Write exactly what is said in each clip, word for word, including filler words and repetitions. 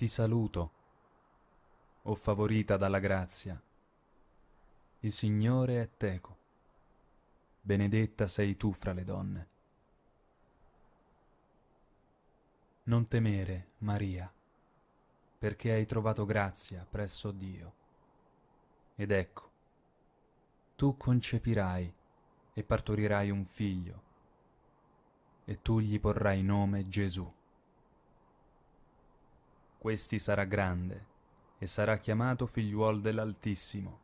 Ti saluto, o favorita dalla grazia. Il Signore è teco. Benedetta sei tu fra le donne. Non temere, Maria, perché hai trovato grazia presso Dio. Ed ecco, tu concepirai e partorirai un figlio, e tu gli porrai nome Gesù. Questi sarà grande e sarà chiamato figliuol dell'Altissimo.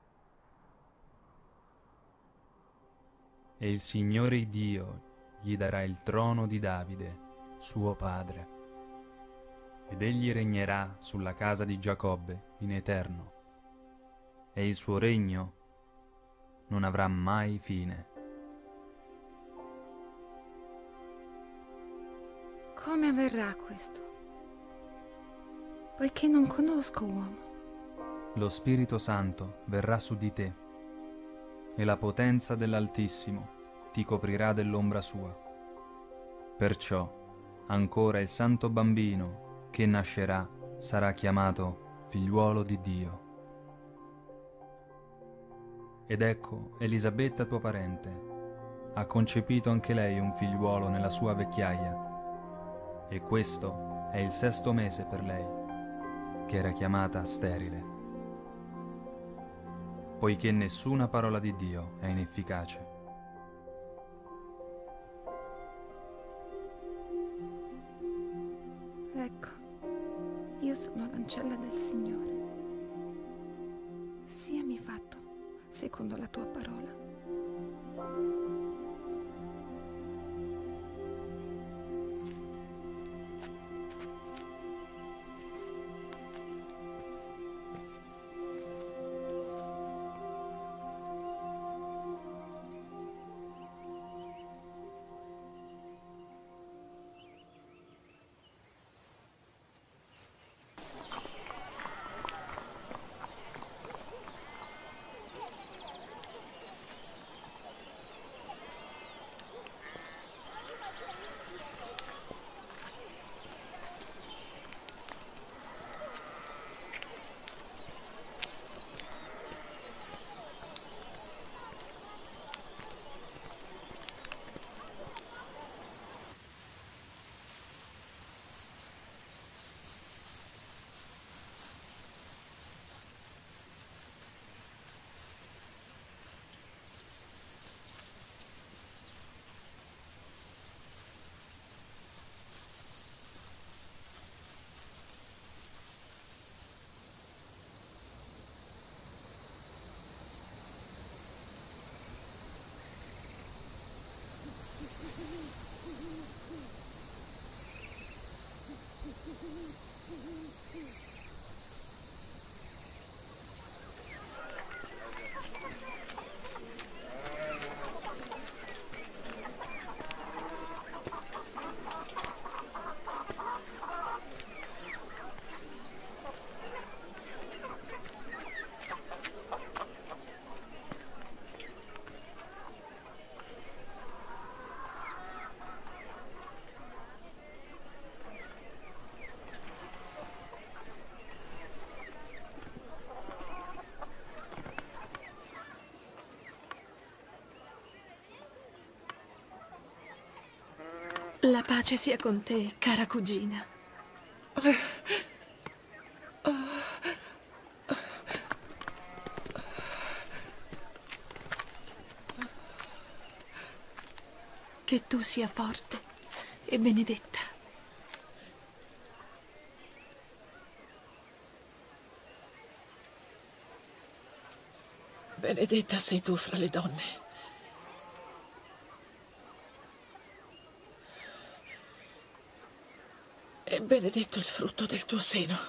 E il Signore Dio gli darà il trono di Davide, suo padre, ed egli regnerà sulla casa di Giacobbe in eterno, e il suo regno non avrà mai fine. Come avverrà questo? Poiché non conosco uomo. Lo Spirito Santo verrà su di te, e la potenza dell'Altissimo ti coprirà dell'ombra sua. Perciò ancora il santo bambino che nascerà sarà chiamato figliuolo di Dio. Ed ecco, Elisabetta tua parente ha concepito anche lei un figliuolo nella sua vecchiaia, e questo è il sesto mese per lei, che era chiamata sterile, poiché nessuna parola di Dio è inefficace. Ecco, io sono l'ancella del Signore. Siami fatto secondo la tua parola. La pace sia con te, cara cugina. Che tu sia forte e benedetta. Benedetta sei tu fra le donne. E benedetto il frutto del tuo seno.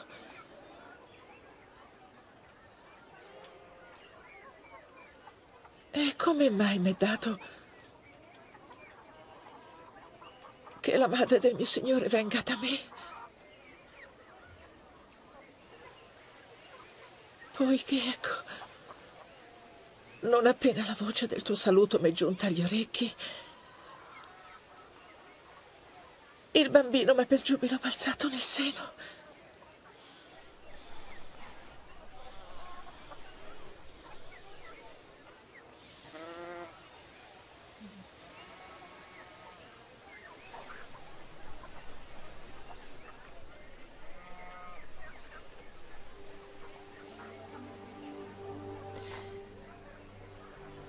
E come mai mi è dato che la madre del mio Signore venga da me? Poiché, ecco, non appena la voce del tuo saluto mi è giunta agli orecchi, il bambino mi è per giubilo balzato nel seno.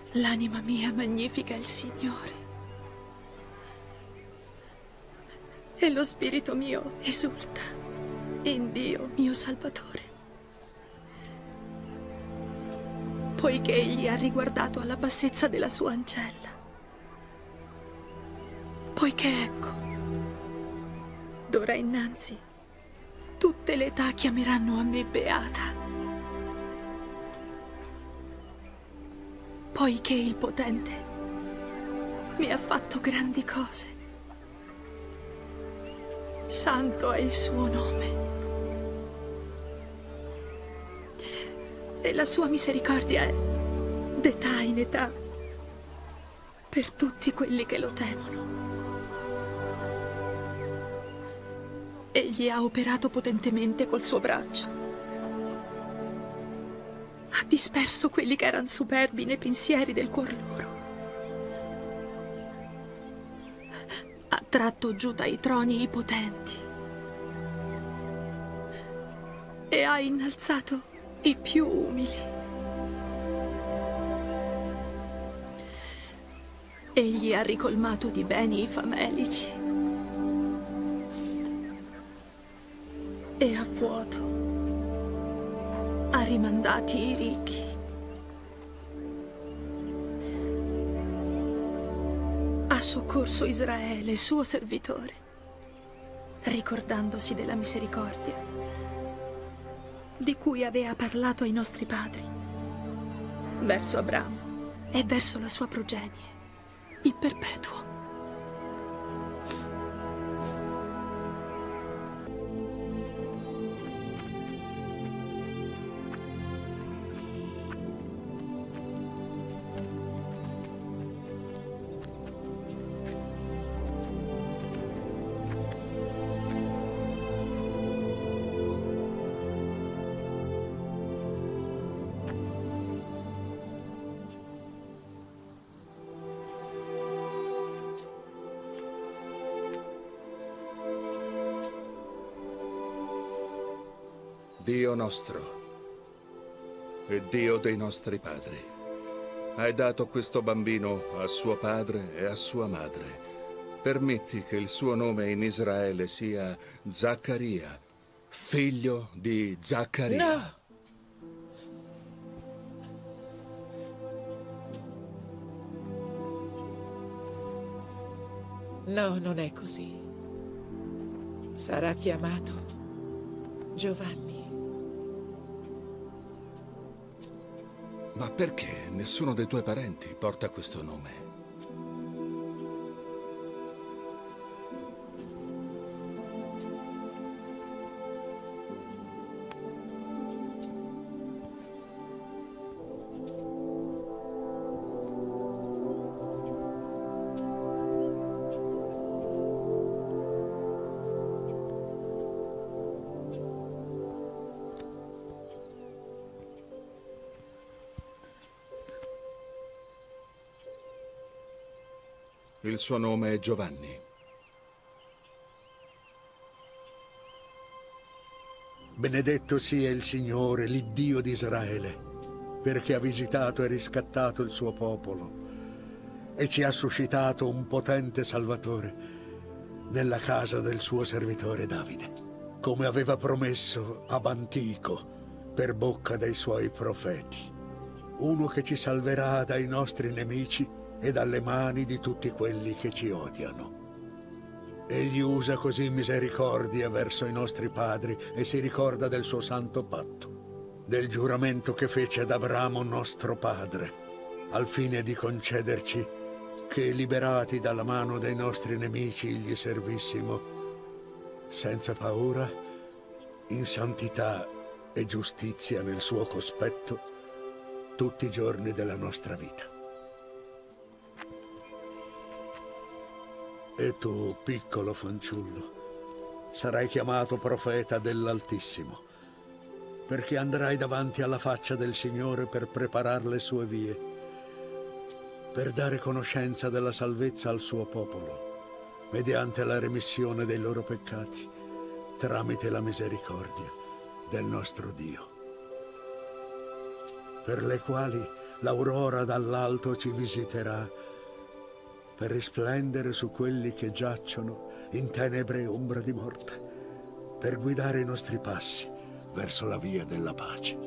L'anima mia magnifica il Signore e lo spirito mio esulta in Dio mio Salvatore, poiché Egli ha riguardato alla bassezza della sua ancella. Poiché ecco, d'ora innanzi, tutte le età chiameranno a me beata. Poiché il Potente mi ha fatto grandi cose. Santo è il suo nome. E la sua misericordia è d'età in età per tutti quelli che lo temono. Egli ha operato potentemente col suo braccio. Ha disperso quelli che erano superbi nei pensieri del cuor loro. Ha tratto giù dai troni i potenti e ha innalzato i più umili. Egli ha ricolmato di beni i famelici e a vuoto ha rimandati i ricchi. Ha soccorso Israele, suo servitore, ricordandosi della misericordia di cui aveva parlato ai nostri padri, verso Abramo e verso la sua progenie, in perpetuo. Dio nostro e Dio dei nostri padri, hai dato questo bambino a suo padre e a sua madre. Permetti che il suo nome in Israele sia Zaccaria, figlio di Zaccaria. No! No, non è così. Sarà chiamato Giovanni. Ma perché nessuno dei tuoi parenti porta questo nome? Il suo nome è Giovanni. Benedetto sia il Signore, l'Iddio di Israele, perché ha visitato e riscattato il suo popolo e ci ha suscitato un potente Salvatore nella casa del suo servitore Davide, come aveva promesso ab antico per bocca dei suoi profeti, uno che ci salverà dai nostri nemici e dalle mani di tutti quelli che ci odiano. Egli usa così misericordia verso i nostri padri e si ricorda del suo santo patto, del giuramento che fece ad Abramo nostro padre, al fine di concederci che, liberati dalla mano dei nostri nemici, gli servissimo senza paura, in santità e giustizia nel suo cospetto, tutti i giorni della nostra vita. E tu, piccolo fanciullo, sarai chiamato profeta dell'Altissimo, perché andrai davanti alla faccia del Signore per preparar le sue vie, per dare conoscenza della salvezza al suo popolo, mediante la remissione dei loro peccati, tramite la misericordia del nostro Dio, per le quali l'aurora dall'alto ci visiterà per risplendere su quelli che giacciono in tenebre e ombra di morte, per guidare i nostri passi verso la via della pace.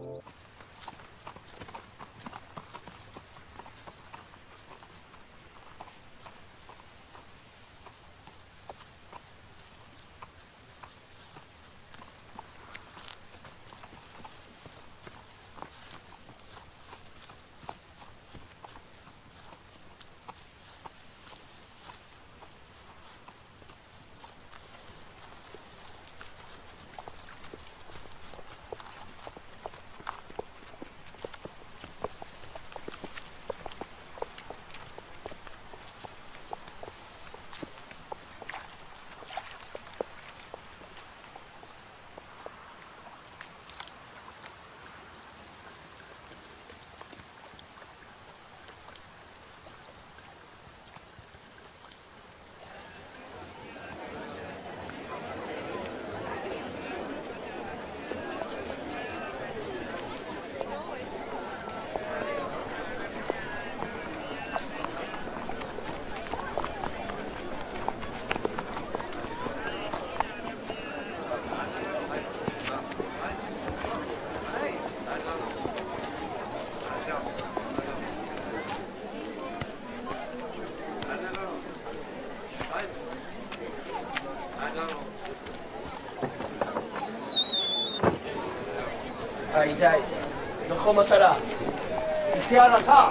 היי די, נכון מטרה, תצא על התא!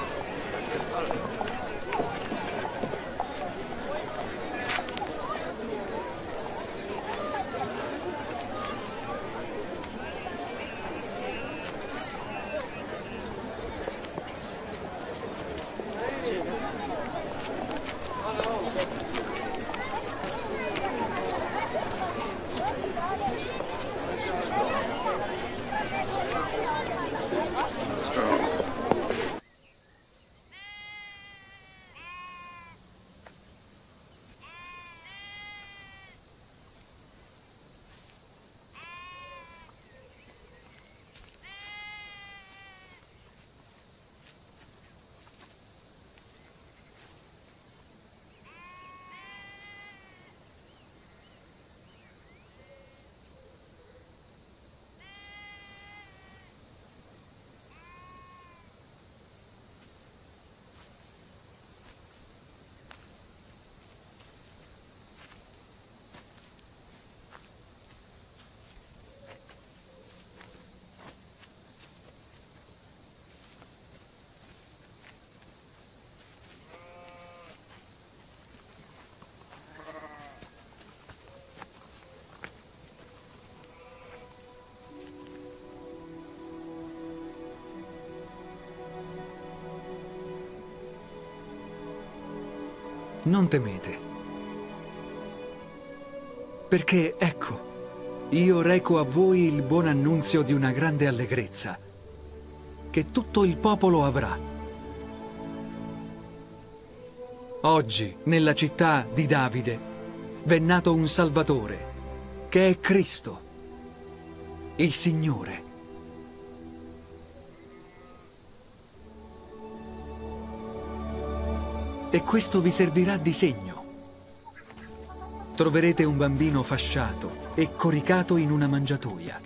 Non temete, perché ecco, io reco a voi il buon annunzio di una grande allegrezza, che tutto il popolo avrà. Oggi, nella città di Davide, v'è nato un Salvatore, che è Cristo, il Signore. E questo vi servirà di segno. Troverete un bambino fasciato e coricato in una mangiatoia.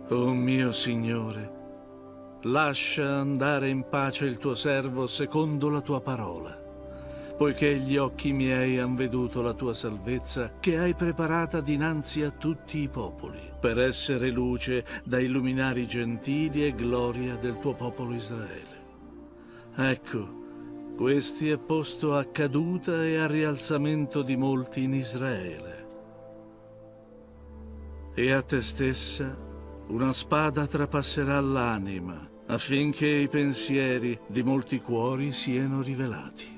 O mio Signore, lascia andare in pace il tuo servo secondo la tua parola, poiché gli occhi miei han veduto la tua salvezza che hai preparata dinanzi a tutti i popoli, per essere luce da illuminare i gentili e gloria del tuo popolo Israele. Ecco, questi è posto a caduta e a rialzamento di molti in Israele. E a te stessa una spada trapasserà l'anima, affinché i pensieri di molti cuori siano rivelati.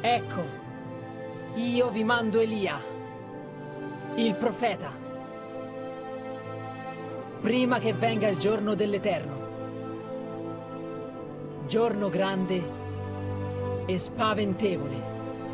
Ecco, io vi mando Elia, il profeta, prima che venga il giorno dell'Eterno, giorno grande e spaventevole.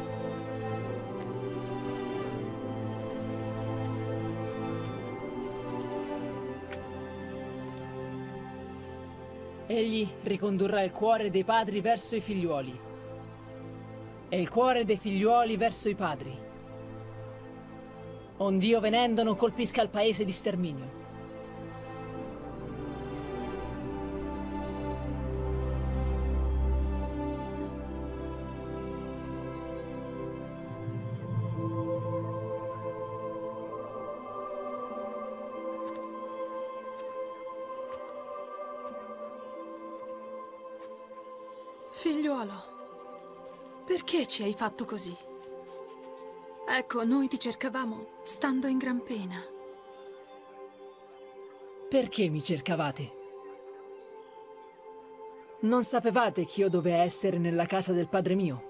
Egli ricondurrà il cuore dei padri verso i figliuoli e il cuore dei figliuoli verso i padri, ond'io venendo non colpisca il paese di sterminio. Figliuolo, perché ci hai fatto così? Ecco, noi ti cercavamo stando in gran pena. Perché mi cercavate? Non sapevate che io doveva essere nella casa del padre mio?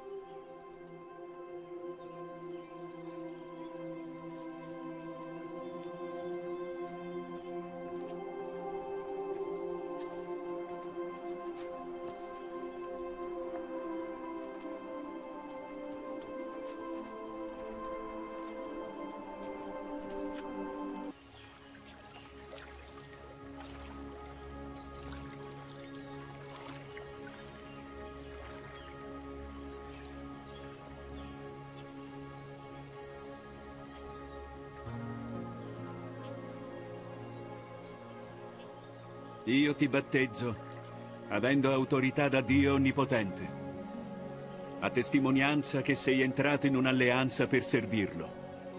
Io ti battezzo, avendo autorità da Dio Onnipotente, a testimonianza che sei entrato in un'alleanza per servirlo.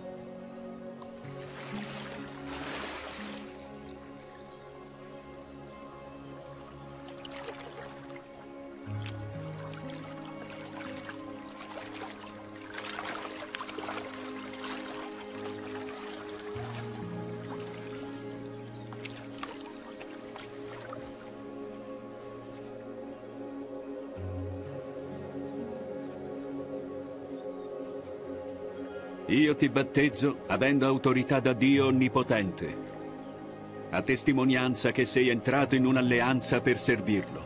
Io ti battezzo avendo autorità da Dio Onnipotente, a testimonianza che sei entrato in un'alleanza per servirlo.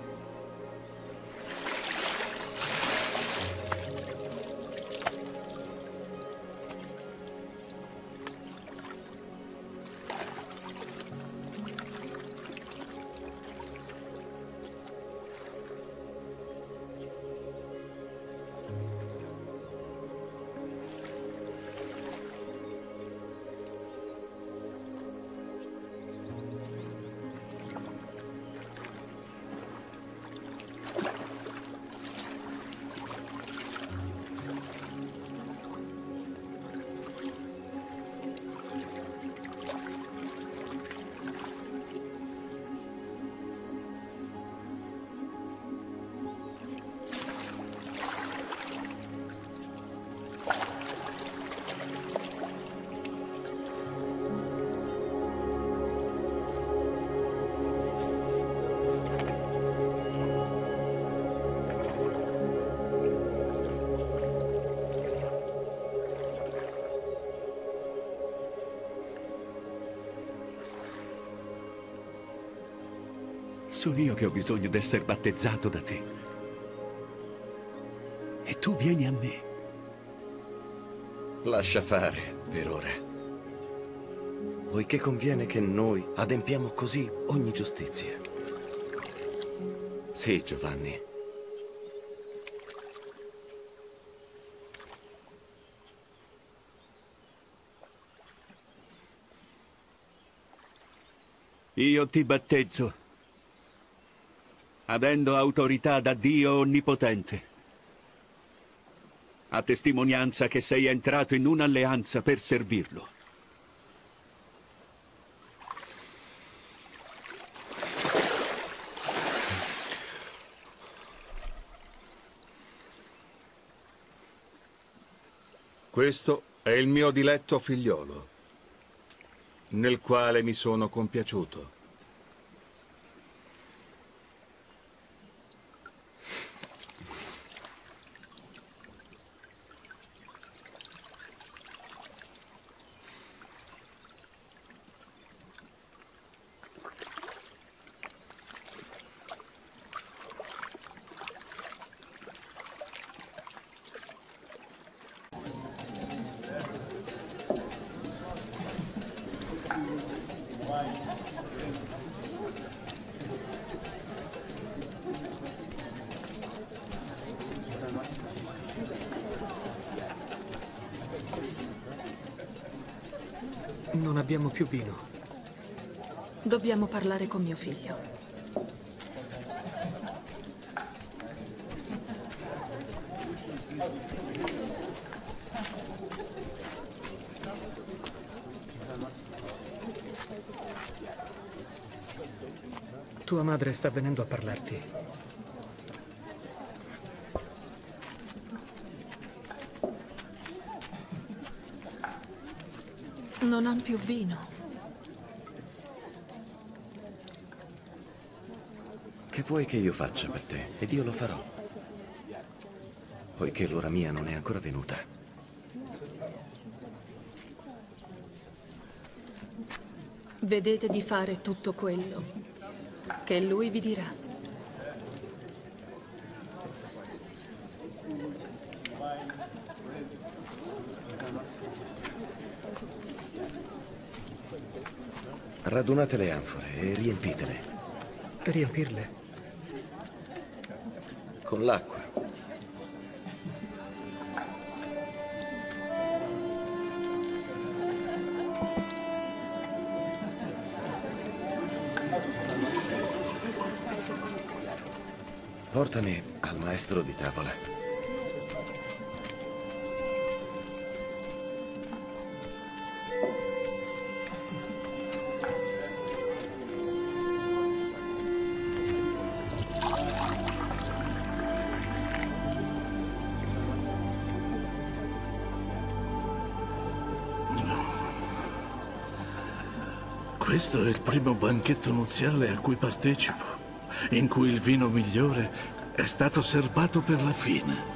Sono io che ho bisogno d'essere battezzato da te. E tu vieni a me. Lascia fare, per ora. Poiché conviene che noi adempiamo così ogni giustizia. Sì, Giovanni. Io ti battezzo, avendo autorità da Dio Onnipotente, a testimonianza che sei entrato in un'alleanza per servirlo. Questo è il mio diletto figliolo, nel quale mi sono compiaciuto. Non abbiamo più vino. Dobbiamo parlare con mio figlio. Tua madre sta venendo a parlarti. Non han più vino. Che vuoi che io faccia per te? Ed io lo farò. Poiché l'ora mia non è ancora venuta. Vedete di fare tutto quello che lui vi dirà. Radunate le anfore e riempitele. Riempirle? Con l'acqua. Portami al maestro di tavola. Questo è il primo banchetto nuziale a cui partecipo, in cui il vino migliore è stato serbato per la fine.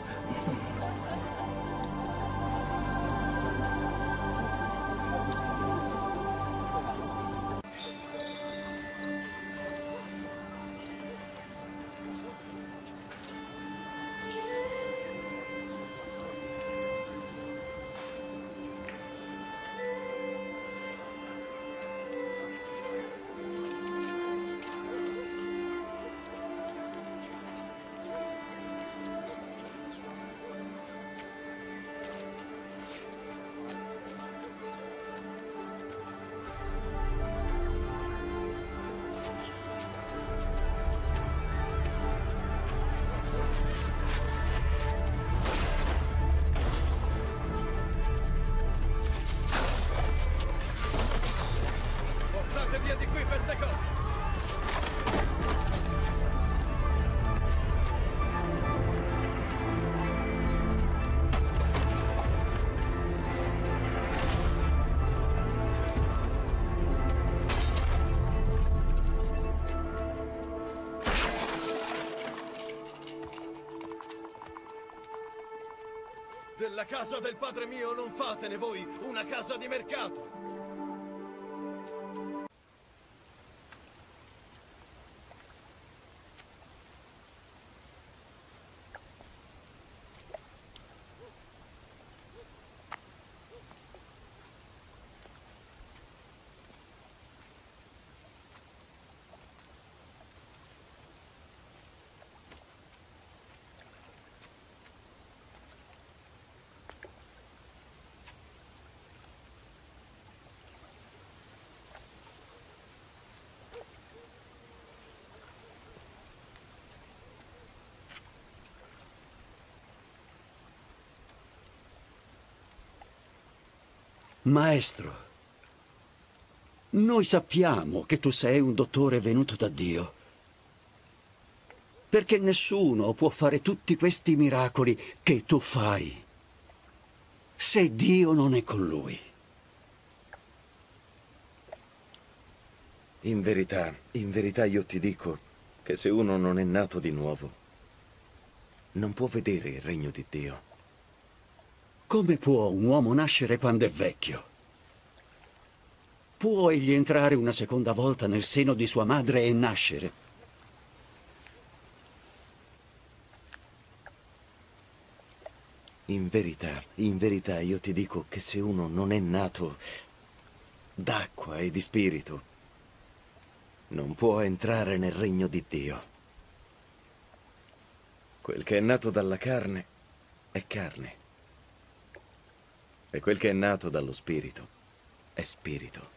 Della casa del padre mio non fatene voi una casa di mercato. Maestro, noi sappiamo che tu sei un dottore venuto da Dio, perché nessuno può fare tutti questi miracoli che tu fai se Dio non è con lui. In verità, in verità io ti dico che se uno non è nato di nuovo, non può vedere il regno di Dio. Come può un uomo nascere quando è vecchio? Può egli entrare una seconda volta nel seno di sua madre e nascere? In verità, in verità io ti dico che se uno non è nato d'acqua e di spirito, non può entrare nel regno di Dio. Quel che è nato dalla carne è carne, e quel che è nato dallo spirito è spirito.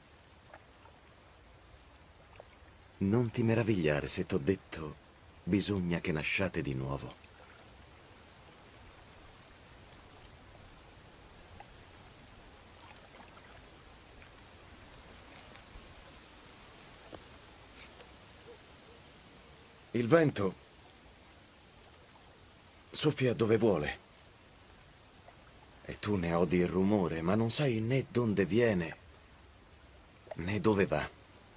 Non ti meravigliare se t'ho detto bisogna che nasciate di nuovo. Il vento soffia dove vuole e tu ne odi il rumore, ma non sai né dove viene né dove va.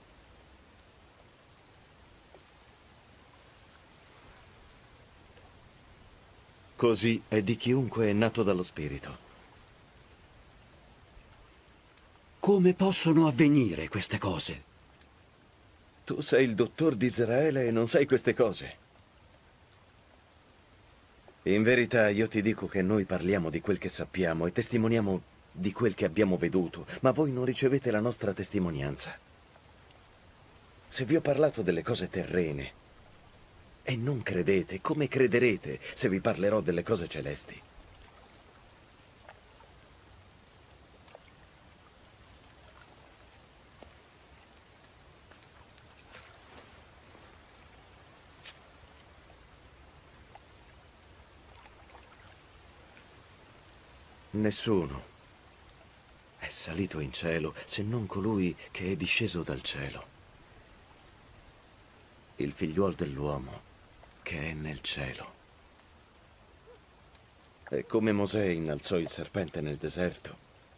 Così è di chiunque è nato dallo Spirito. Come possono avvenire queste cose? Tu sei il dottor di Israele e non sai queste cose. In verità io ti dico che noi parliamo di quel che sappiamo e testimoniamo di quel che abbiamo veduto, ma voi non ricevete la nostra testimonianza. Se vi ho parlato delle cose terrene e non credete, come crederete se vi parlerò delle cose celesti? Nessuno è salito in cielo se non colui che è disceso dal cielo, il figliuol dell'uomo che è nel cielo. E come Mosè innalzò il serpente nel deserto,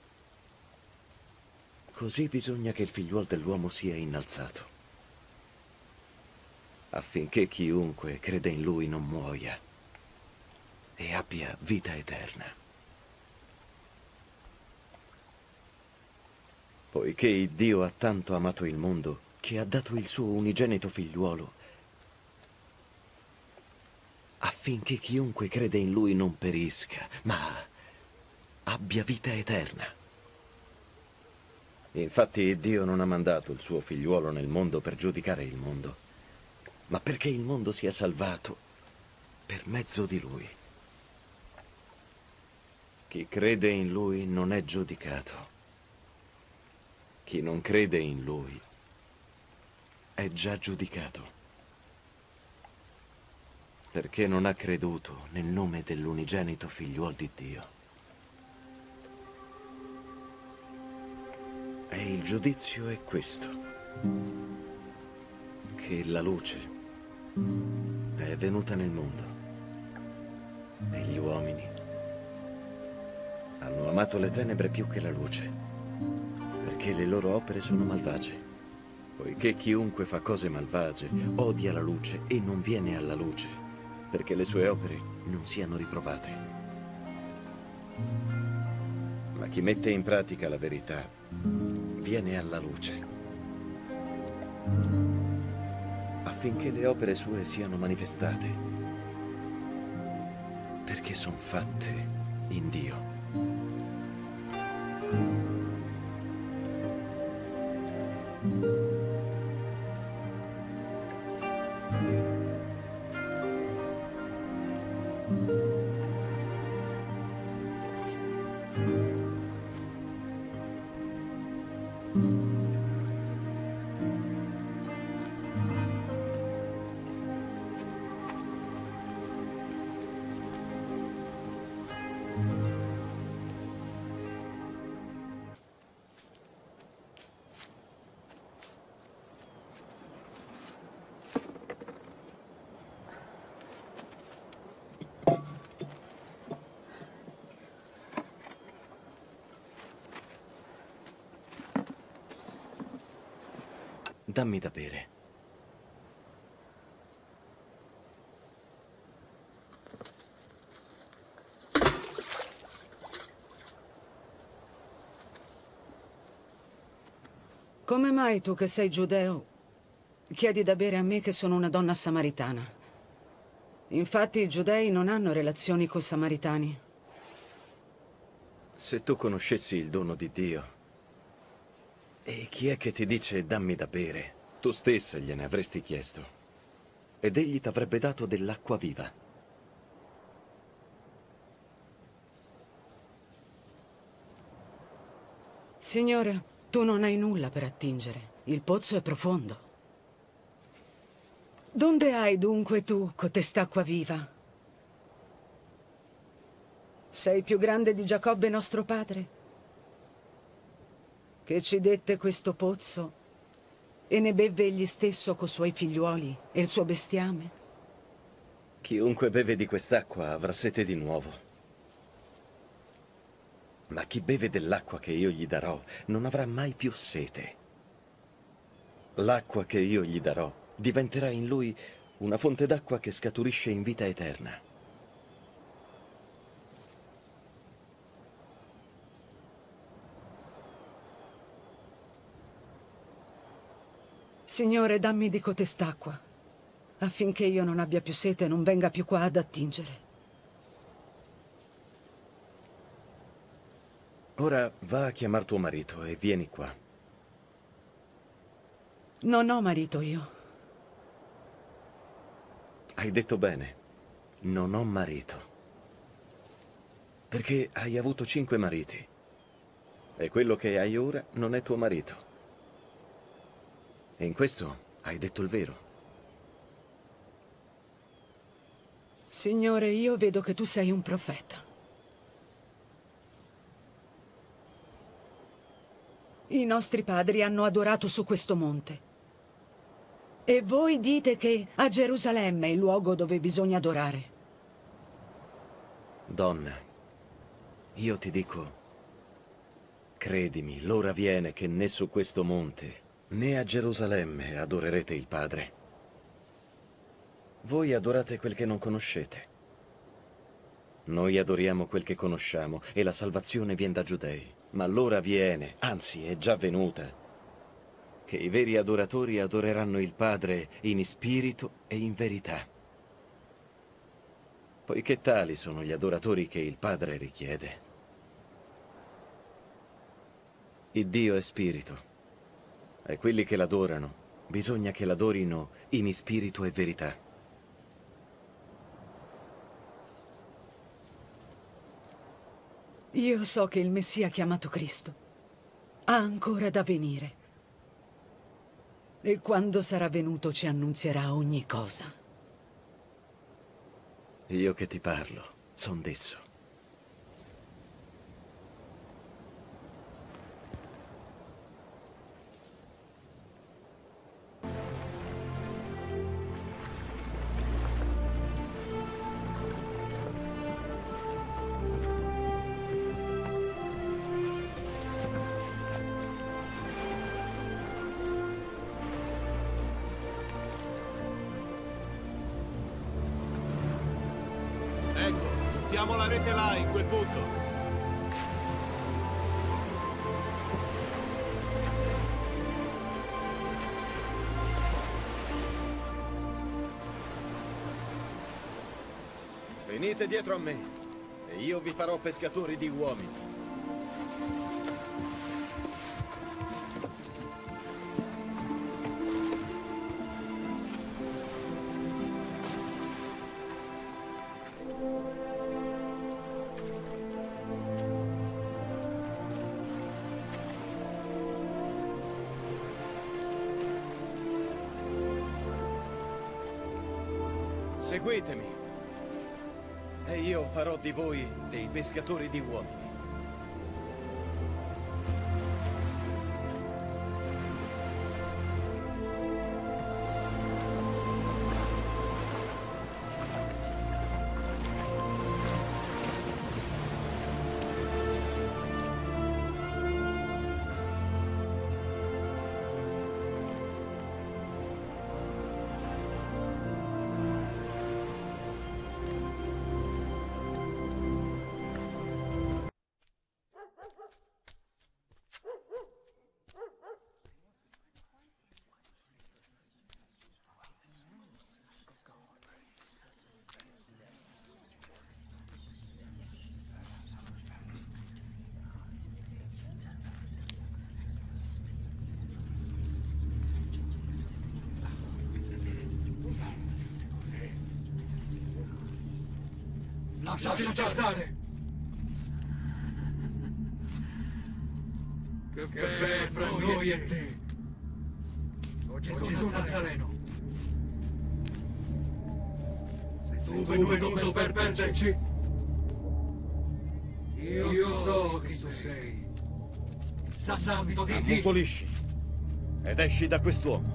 così bisogna che il figliuol dell'uomo sia innalzato, affinché chiunque crede in lui non muoia e abbia vita eterna. Poiché Dio ha tanto amato il mondo che ha dato il suo unigenito figliuolo, affinché chiunque crede in lui non perisca, ma abbia vita eterna. Infatti Dio non ha mandato il suo figliuolo nel mondo per giudicare il mondo, ma perché il mondo sia salvato per mezzo di lui. Chi crede in lui non è giudicato. Chi non crede in lui è già giudicato, perché non ha creduto nel nome dell'unigenito figliuol di Dio. E il giudizio è questo, che la luce è venuta nel mondo e gli uomini hanno amato le tenebre più che la luce, perché le loro opere sono malvagie. Poiché chiunque fa cose malvagie odia la luce e non viene alla luce, perché le sue opere non siano riprovate. Ma chi mette in pratica la verità viene alla luce, affinché le opere sue siano manifestate, perché sono fatte in Dio. Dammi da bere. Come mai tu che sei giudeo chiedi da bere a me che sono una donna samaritana? Infatti i giudei non hanno relazioni coi samaritani. Se tu conoscessi il dono di Dio, e chi è che ti dice dammi da bere? Tu stessa gliene avresti chiesto. Ed egli t'avrebbe dato dell'acqua viva. Signore, tu non hai nulla per attingere. Il pozzo è profondo. Donde hai dunque tu cotest'acqua viva? Sei più grande di Giacobbe nostro padre, che ci dette questo pozzo e ne bevve egli stesso co' suoi figliuoli e il suo bestiame? Chiunque beve di quest'acqua avrà sete di nuovo. Ma chi beve dell'acqua che io gli darò non avrà mai più sete. L'acqua che io gli darò diventerà in lui una fonte d'acqua che scaturisce in vita eterna. Signore, dammi di cotest'acqua, affinché io non abbia più sete e non venga più qua ad attingere. Ora va a chiamar tuo marito e vieni qua. Non ho marito io. Hai detto bene, non ho marito. Perché hai avuto cinque mariti. E quello che hai ora non è tuo marito. E in questo hai detto il vero. Signore, io vedo che tu sei un profeta. I nostri padri hanno adorato su questo monte. E voi dite che a Gerusalemme è il luogo dove bisogna adorare. Donna, io ti dico, credimi, l'ora viene che né su questo monte né a Gerusalemme adorerete il Padre. Voi adorate quel che non conoscete. Noi adoriamo quel che conosciamo e la salvazione viene da giudei. Ma l'ora viene, anzi è già venuta, che i veri adoratori adoreranno il Padre in spirito e in verità. Poiché tali sono gli adoratori che il Padre richiede. Il Dio è spirito. E quelli che l'adorano, bisogna che l'adorino in spirito e verità. Io so che il Messia chiamato Cristo ha ancora da venire. E quando sarà venuto ci annunzierà ogni cosa. Io che ti parlo, son d'esso. Ecco, buttiamo la rete là, in quel punto. Venite dietro a me e io vi farò pescatori di uomini. Seguitemi e io farò di voi dei pescatori di uomini. Lasciaci stare! Che bello fra noi e te! O Gesù Nazareno! Sei tu venuto per perderci? Io, Io so chi tu sei. Santo di Dio! Ammutolisci ed esci da quest'uomo.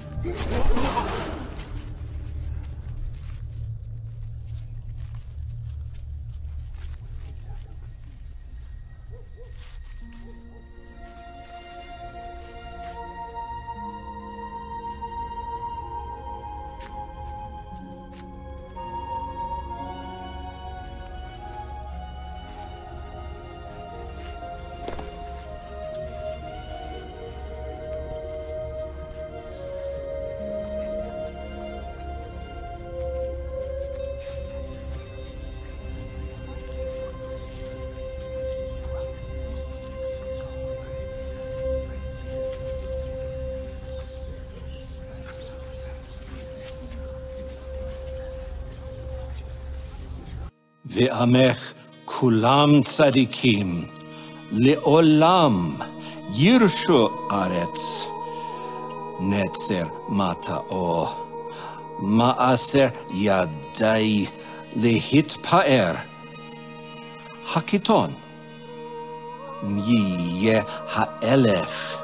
ועמך כולם צדיקים, לעולם ירשו ארץ. נצר מטעו, מעשר ידי להתפאר. הקיטון יהיה האלף,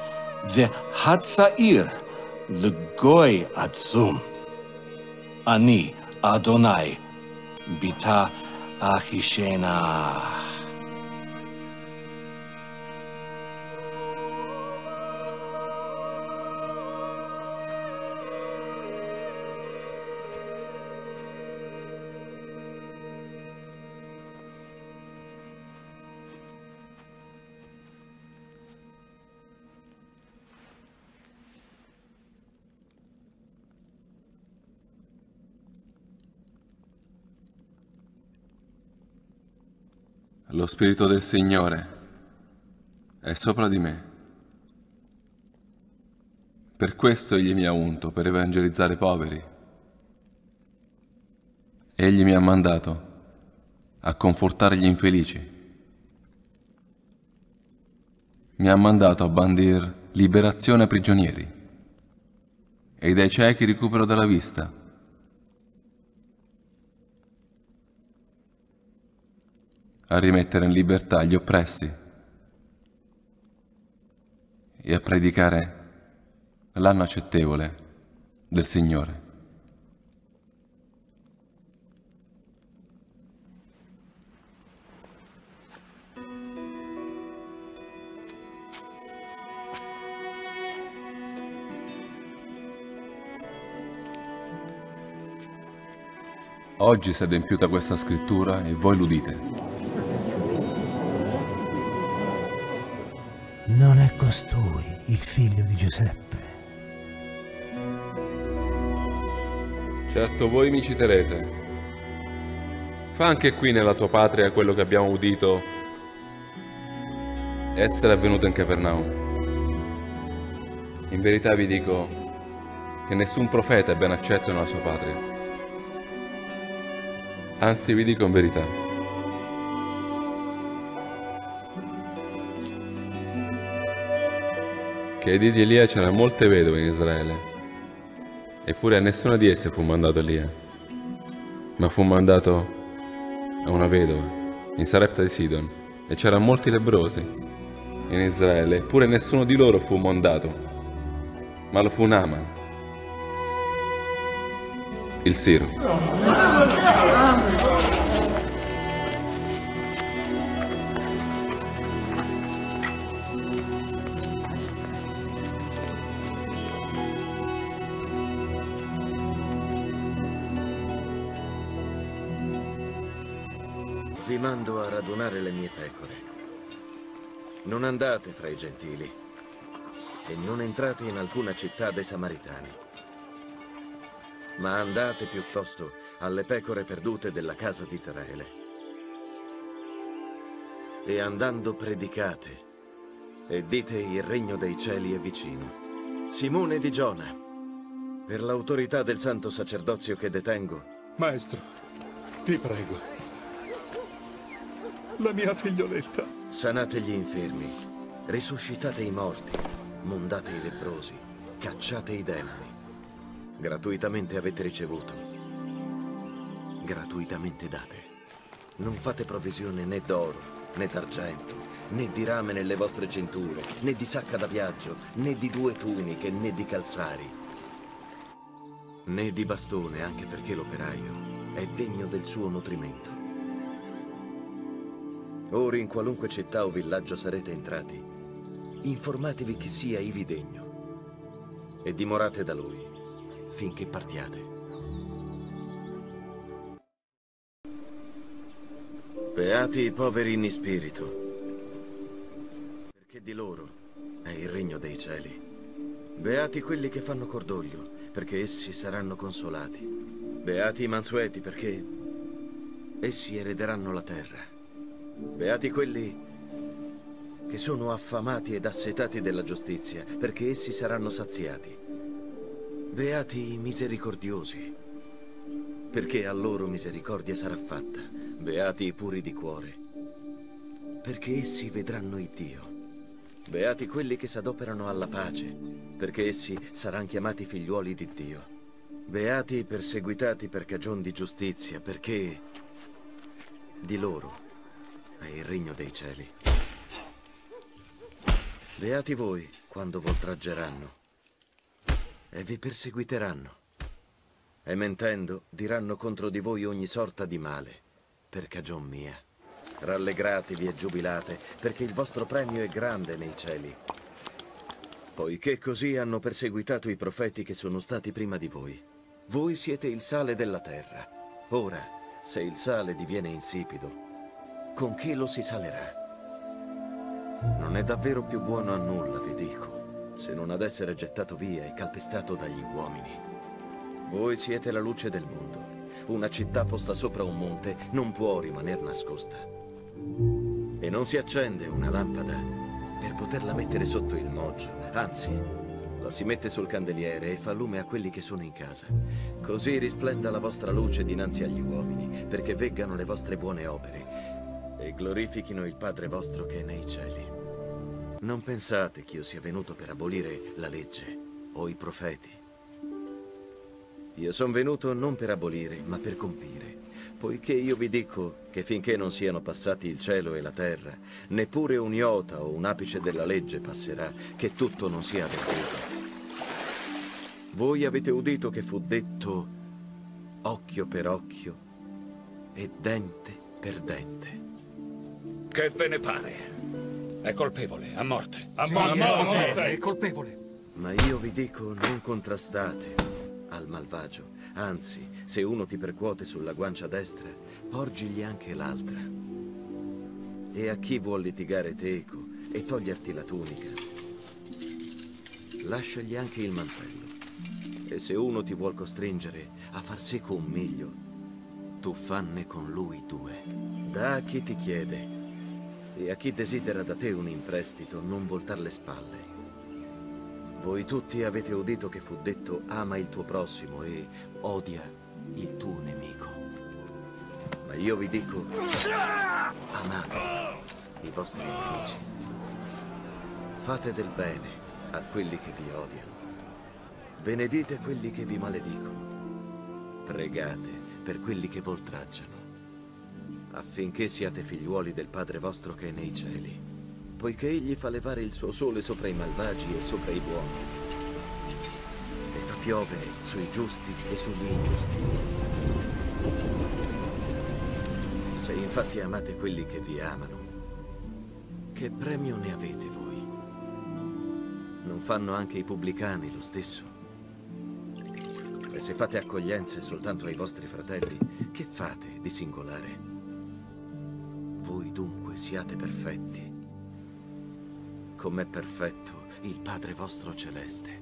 והצעיר לגוי עצום. אני, אדוני, ביתה אחישנה. Lo Spirito del Signore è sopra di me. Per questo Egli mi ha unto, per evangelizzare i poveri. Egli mi ha mandato a confortare gli infelici. Mi ha mandato a bandir liberazione ai prigionieri e dai ciechi recupero della vista, a rimettere in libertà gli oppressi e a predicare l'anno accettevole del Signore. Oggi si è adempiuta questa scrittura e voi l'udite. Non è costui il figlio di Giuseppe? Certo voi mi citerete. Fa anche qui nella tua patria quello che abbiamo udito essere avvenuto in Capernaum. In verità vi dico che nessun profeta è ben accetto nella sua patria. Anzi vi dico in verità che ai dì di Elia c'erano molte vedove in Israele, eppure a nessuna di esse fu mandato Elia, ma fu mandato a una vedova in Sarepta di Sidon, e c'erano molti lebbrosi in Israele, eppure nessuno di loro fu mandato, ma lo fu Naaman, il Siro. Vi mando a radunare le mie pecore. Non andate fra i gentili e non entrate in alcuna città dei Samaritani, ma andate piuttosto alle pecore perdute della casa di Israele. E andando predicate e dite: il regno dei cieli è vicino. Simone di Giona, per l'autorità del santo sacerdozio che detengo, Maestro, ti prego, la mia figlioletta. Sanate gli infermi, risuscitate i morti, mondate i lebbrosi, cacciate i demoni. Gratuitamente avete ricevuto, gratuitamente date. Non fate provvisione né d'oro, né d'argento, né di rame nelle vostre cinture, né di sacca da viaggio, né di due tuniche, né di calzari, né di bastone, anche perché l'operaio è degno del suo nutrimento. Ora in qualunque città o villaggio sarete entrati, informatevi chi sia ivi degno e dimorate da lui finché partiate. Beati i poveri in spirito, perché di loro è il regno dei cieli. Beati quelli che fanno cordoglio, perché essi saranno consolati. Beati i mansueti, perché essi erederanno la terra. Beati quelli che sono affamati ed assetati della giustizia, perché essi saranno saziati. Beati i misericordiosi, perché a loro misericordia sarà fatta. Beati i puri di cuore, perché essi vedranno il Dio. Beati quelli che s'adoperano alla pace, perché essi saranno chiamati figliuoli di Dio. Beati i perseguitati per cagion di giustizia, perché di loro è il regno dei cieli. Beati voi quando v'oltraggeranno e vi perseguiteranno, e mentendo diranno contro di voi ogni sorta di male, per cagion mia. Rallegratevi e giubilate, perché il vostro premio è grande nei cieli, poiché così hanno perseguitato i profeti che sono stati prima di voi. Voi siete il sale della terra. Ora, se il sale diviene insipido, con che lo si salerà? Non è davvero più buono a nulla, vi dico, se non ad essere gettato via e calpestato dagli uomini. Voi siete la luce del mondo. Una città posta sopra un monte non può rimaner nascosta. E non si accende una lampada per poterla mettere sotto il moggio. Anzi, la si mette sul candeliere e fa lume a quelli che sono in casa. Così risplenda la vostra luce dinanzi agli uomini, perché veggano le vostre buone opere e glorifichino il Padre vostro che è nei cieli. Non pensate che io sia venuto per abolire la legge o i profeti. Io sono venuto non per abolire, ma per compire, poiché io vi dico che finché non siano passati il cielo e la terra, neppure un iota o un apice della legge passerà, che tutto non sia adempiuto. Voi avete udito che fu detto occhio per occhio e dente per dente. Che ve ne pare? È colpevole, a morte. A morte, a morte, è colpevole. Ma io vi dico, non contrastate al malvagio. Anzi, se uno ti percuote sulla guancia destra, porgigli anche l'altra. E a chi vuol litigare teco e toglierti la tunica, lasciagli anche il mantello. E se uno ti vuol costringere a far seco un miglio, tu fanne con lui due. Da a chi ti chiede, e a chi desidera da te un imprestito, non voltar le spalle. Voi tutti avete udito che fu detto ama il tuo prossimo e odia il tuo nemico. Ma io vi dico, amate i vostri nemici. Fate del bene a quelli che vi odiano. Benedite quelli che vi maledicono. Pregate per quelli che v'oltraggiano, affinché siate figliuoli del Padre vostro che è nei cieli, poiché egli fa levare il suo sole sopra i malvagi e sopra i buoni, e fa piovere sui giusti e sugli ingiusti. Se infatti amate quelli che vi amano, che premio ne avete voi? Non fanno anche i pubblicani lo stesso? E se fate accoglienze soltanto ai vostri fratelli, che fate di singolare? Voi dunque siate perfetti, com'è perfetto il Padre vostro celeste.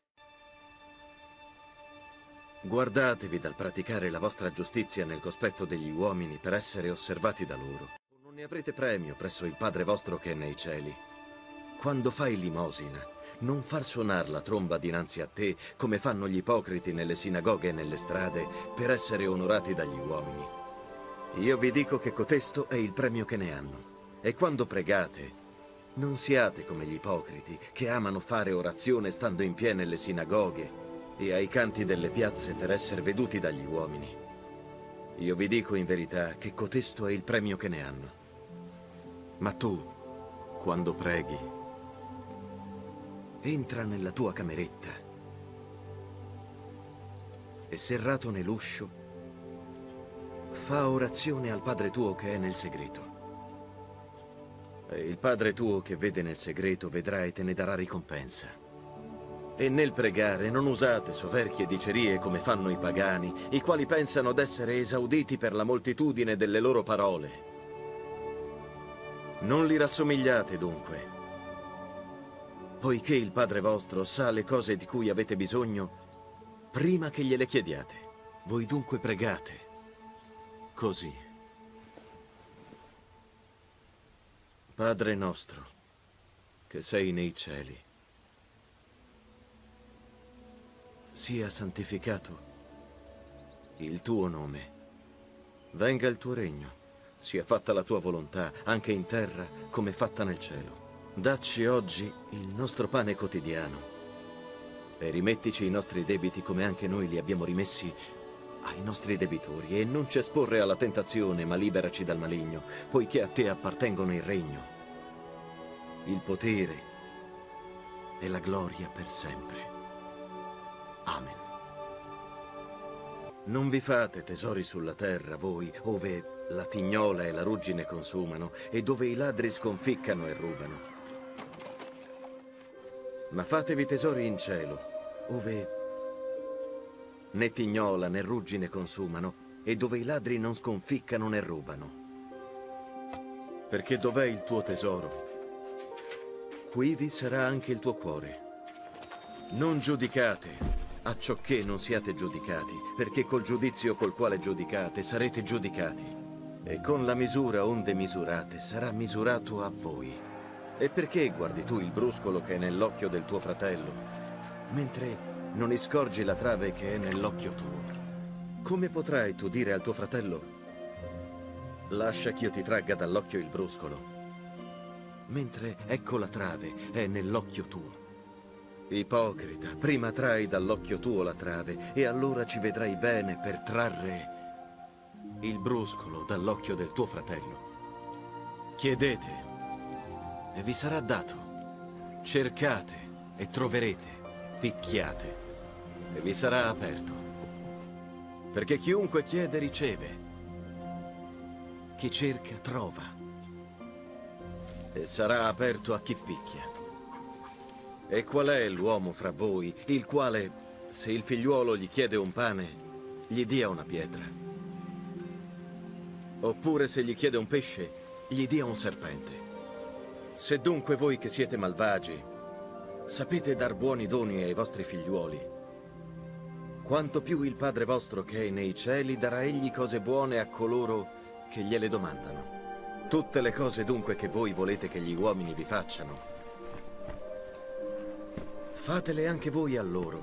Guardatevi dal praticare la vostra giustizia nel cospetto degli uomini per essere osservati da loro. Non ne avrete premio presso il Padre vostro che è nei cieli. Quando fai limosina, non far suonar la tromba dinanzi a te come fanno gli ipocriti nelle sinagoghe e nelle strade per essere onorati dagli uomini. Io vi dico che cotesto è il premio che ne hanno. E quando pregate, non siate come gli ipocriti, che amano fare orazione stando in piedi nelle sinagoghe e ai canti delle piazze per essere veduti dagli uomini. Io vi dico in verità che cotesto è il premio che ne hanno. Ma tu, quando preghi, entra nella tua cameretta e, serrato nell'uscio, fa orazione al Padre tuo che è nel segreto. E il Padre tuo che vede nel segreto vedrà e te ne darà ricompensa. E nel pregare non usate soverchie dicerie come fanno i pagani, i quali pensano d'essere esauditi per la moltitudine delle loro parole. Non li rassomigliate dunque, poiché il Padre vostro sa le cose di cui avete bisogno prima che gliele chiediate. Voi dunque pregate così. Padre nostro, che sei nei cieli, sia santificato il tuo nome. Venga il tuo regno, sia fatta la tua volontà, anche in terra come fatta nel cielo. Dacci oggi il nostro pane quotidiano e rimettici i nostri debiti come anche noi li abbiamo rimessi ai nostri debitori, e non ci esporre alla tentazione, ma liberaci dal maligno, poiché a te appartengono il regno, il potere e la gloria per sempre. Amen. Non vi fate tesori sulla terra, voi, ove la tignola e la ruggine consumano, e dove i ladri sconficcano e rubano. Ma fatevi tesori in cielo, ove né tignola né ruggine consumano, e dove i ladri non sconficcano né rubano. Perché dov'è il tuo tesoro, qui vi sarà anche il tuo cuore. Non giudicate, acciocché non siate giudicati, perché col giudizio col quale giudicate sarete giudicati, e con la misura onde misurate sarà misurato a voi. E perché guardi tu il bruscolo che è nell'occhio del tuo fratello, mentre non iscorgi la trave che è nell'occhio tuo? Come potrai tu dire al tuo fratello: lascia che io ti tragga dall'occhio il bruscolo, mentre ecco la trave è nell'occhio tuo? Ipocrita, prima trai dall'occhio tuo la trave, e allora ci vedrai bene per trarre il bruscolo dall'occhio del tuo fratello. Chiedete e vi sarà dato, cercate e troverete, picchiate e vi sarà aperto. Perché chiunque chiede riceve, chi cerca trova, e sarà aperto a chi picchia. E qual è l'uomo fra voi, il quale, se il figliuolo gli chiede un pane, gli dia una pietra? Oppure se gli chiede un pesce, gli dia un serpente? Se dunque voi che siete malvagi sapete dar buoni doni ai vostri figliuoli, quanto più il Padre vostro che è nei cieli darà egli cose buone a coloro che gliele domandano. Tutte le cose dunque che voi volete che gli uomini vi facciano, fatele anche voi a loro,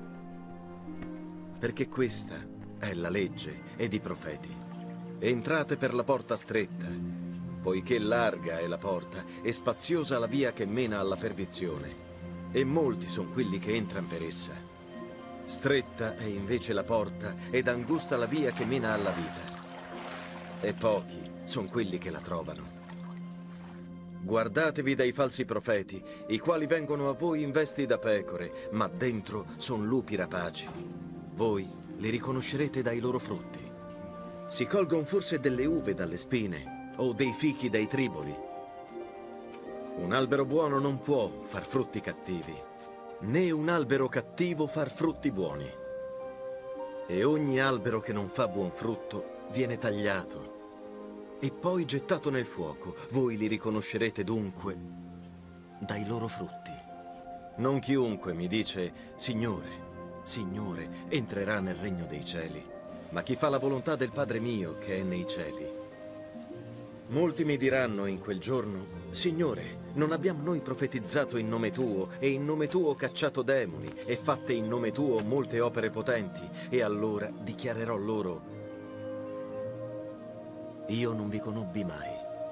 perché questa è la legge ed i profeti. Entrate per la porta stretta, poiché larga è la porta e spaziosa la via che mena alla perdizione, e molti sono quelli che entran per essa. Stretta è invece la porta ed angusta la via che mena alla vita, e pochi sono quelli che la trovano. Guardatevi dai falsi profeti, i quali vengono a voi in vesti da pecore, ma dentro son lupi rapaci. Voi li riconoscerete dai loro frutti. Si colgon forse delle uve dalle spine, o dei fichi dai triboli? Un albero buono non può far frutti cattivi, né un albero cattivo far frutti buoni. E ogni albero che non fa buon frutto viene tagliato e poi gettato nel fuoco. Voi li riconoscerete dunque dai loro frutti. Non chiunque mi dice Signore, Signore, entrerà nel regno dei cieli, ma chi fa la volontà del Padre mio che è nei cieli. Molti mi diranno in quel giorno: Signore, non abbiamo noi profetizzato in nome tuo, e in nome tuo cacciato demoni, e fatte in nome tuo molte opere potenti? E allora dichiarerò loro: io non vi conobbi mai.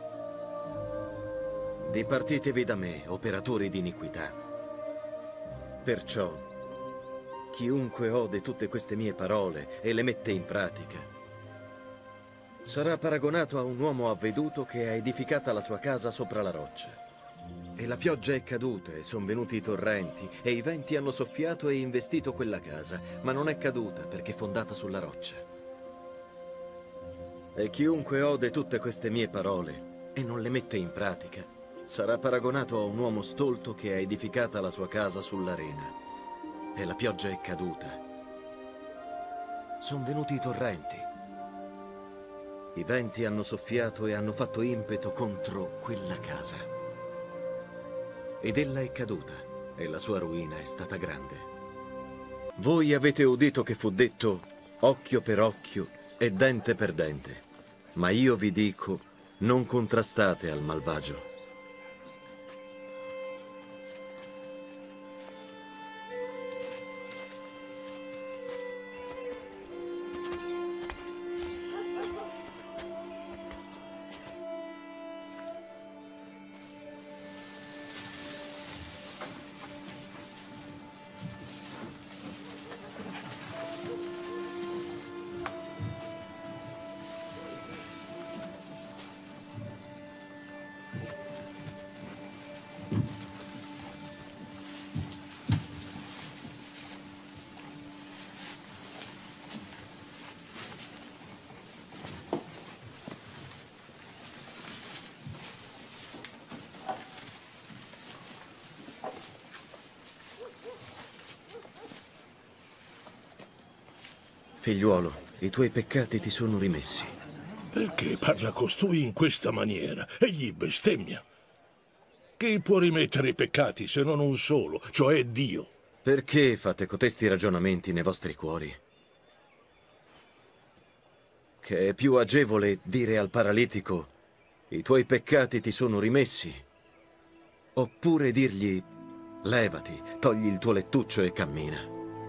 Dipartitevi da me, operatori di iniquità. Perciò, chiunque ode tutte queste mie parole e le mette in pratica, sarà paragonato a un uomo avveduto che ha edificata la sua casa sopra la roccia. E la pioggia è caduta, e sono venuti i torrenti, e i venti hanno soffiato e investito quella casa, ma non è caduta perché è fondata sulla roccia. E chiunque ode tutte queste mie parole e non le mette in pratica, sarà paragonato a un uomo stolto che ha edificata la sua casa sull'arena. E la pioggia è caduta. Sono venuti i torrenti. I venti hanno soffiato e hanno fatto impeto contro quella casa. Ed ella è caduta, e la sua ruina è stata grande. Voi avete udito che fu detto occhio per occhio e dente per dente, ma io vi dico, non contrastate al malvagio. Figliuolo, i tuoi peccati ti sono rimessi. Perché parla costui in questa maniera? Egli bestemmia. Chi può rimettere i peccati se non un solo, cioè Dio? Perché fate cotesti ragionamenti nei vostri cuori? Che è più agevole dire al paralitico, i tuoi peccati ti sono rimessi, oppure dirgli, levati, togli il tuo lettuccio e cammina.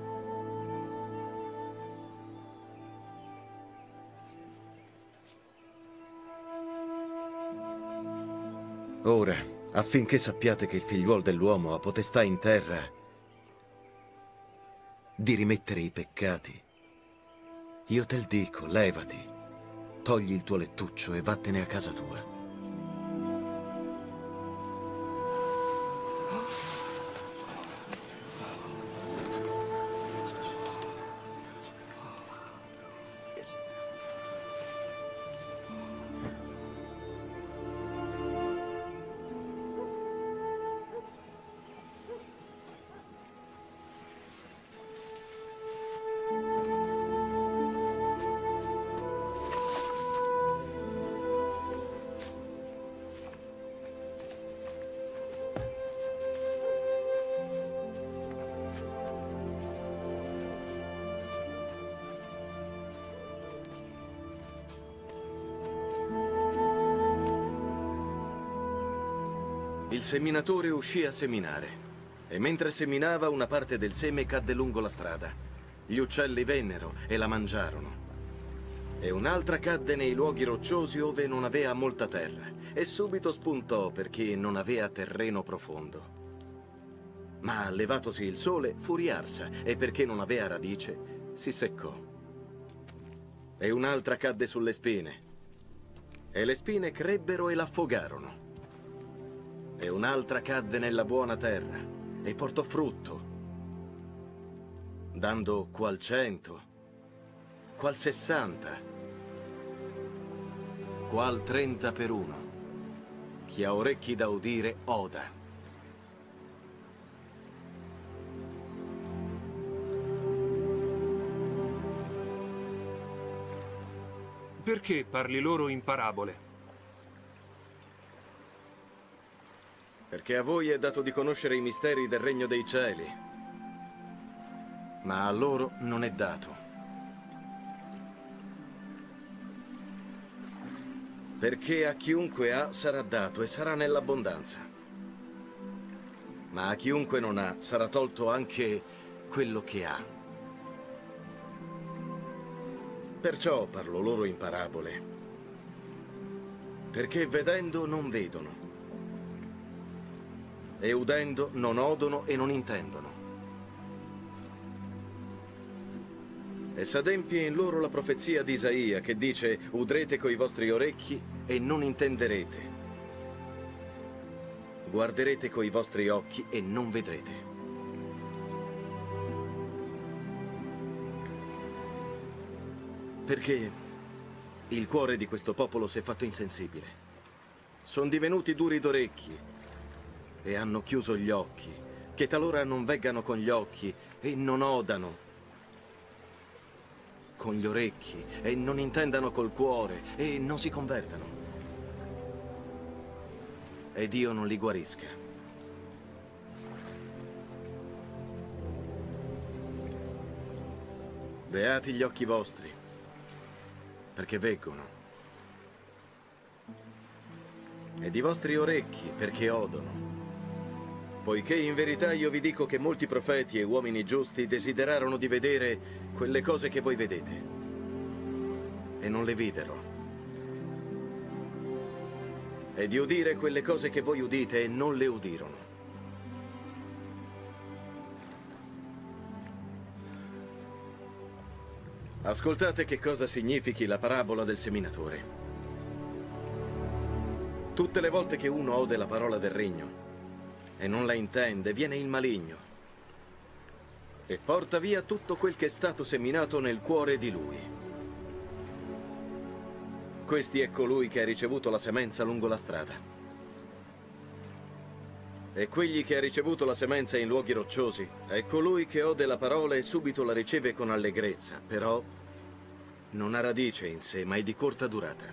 Ora, affinché sappiate che il figliuolo dell'uomo ha potestà in terra di rimettere i peccati, io te lo dico, levati, togli il tuo lettuccio e vattene a casa tua. Il seminatore uscì a seminare e mentre seminava una parte del seme cadde lungo la strada. Gli uccelli vennero e la mangiarono. E un'altra cadde nei luoghi rocciosi ove non aveva molta terra e subito spuntò perché non aveva terreno profondo. Ma levatosi il sole fu riarsa e perché non aveva radice si seccò. E un'altra cadde sulle spine e le spine crebbero e l'affogarono. E un'altra cadde nella buona terra e portò frutto, dando qual cento, qual sessanta, qual trenta per uno. Chi ha orecchi da udire, oda. Perché parli loro in parabole? Perché a voi è dato di conoscere i misteri del regno dei cieli, ma a loro non è dato. Perché a chiunque ha sarà dato e sarà nell'abbondanza, ma a chiunque non ha sarà tolto anche quello che ha. Perciò parlo loro in parabole, Perché vedendo non vedono, e udendo non odono e non intendono. E s'adempie in loro la profezia di Isaia che dice: udrete coi vostri orecchi e non intenderete. Guarderete coi vostri occhi e non vedrete. Perché il cuore di questo popolo si è fatto insensibile. Sono divenuti duri d'orecchi e hanno chiuso gli occhi, che talora non veggano con gli occhi e non odano con gli orecchi e non intendano col cuore e non si convertano. E Dio non li guarisca. Beati gli occhi vostri, perché veggono, ed i vostri orecchi, perché odono. Poiché in verità io vi dico che molti profeti e uomini giusti desiderarono di vedere quelle cose che voi vedete, e non le videro, e di udire quelle cose che voi udite e non le udirono. Ascoltate che cosa significhi la parabola del seminatore. Tutte le volte che uno ode la parola del regno e non la intende, viene il maligno e porta via tutto quel che è stato seminato nel cuore di lui. Questi è colui che ha ricevuto la semenza lungo la strada. E quegli che ha ricevuto la semenza in luoghi rocciosi è colui che ode la parola e subito la riceve con allegrezza, però non ha radice in sé, ma è di corta durata.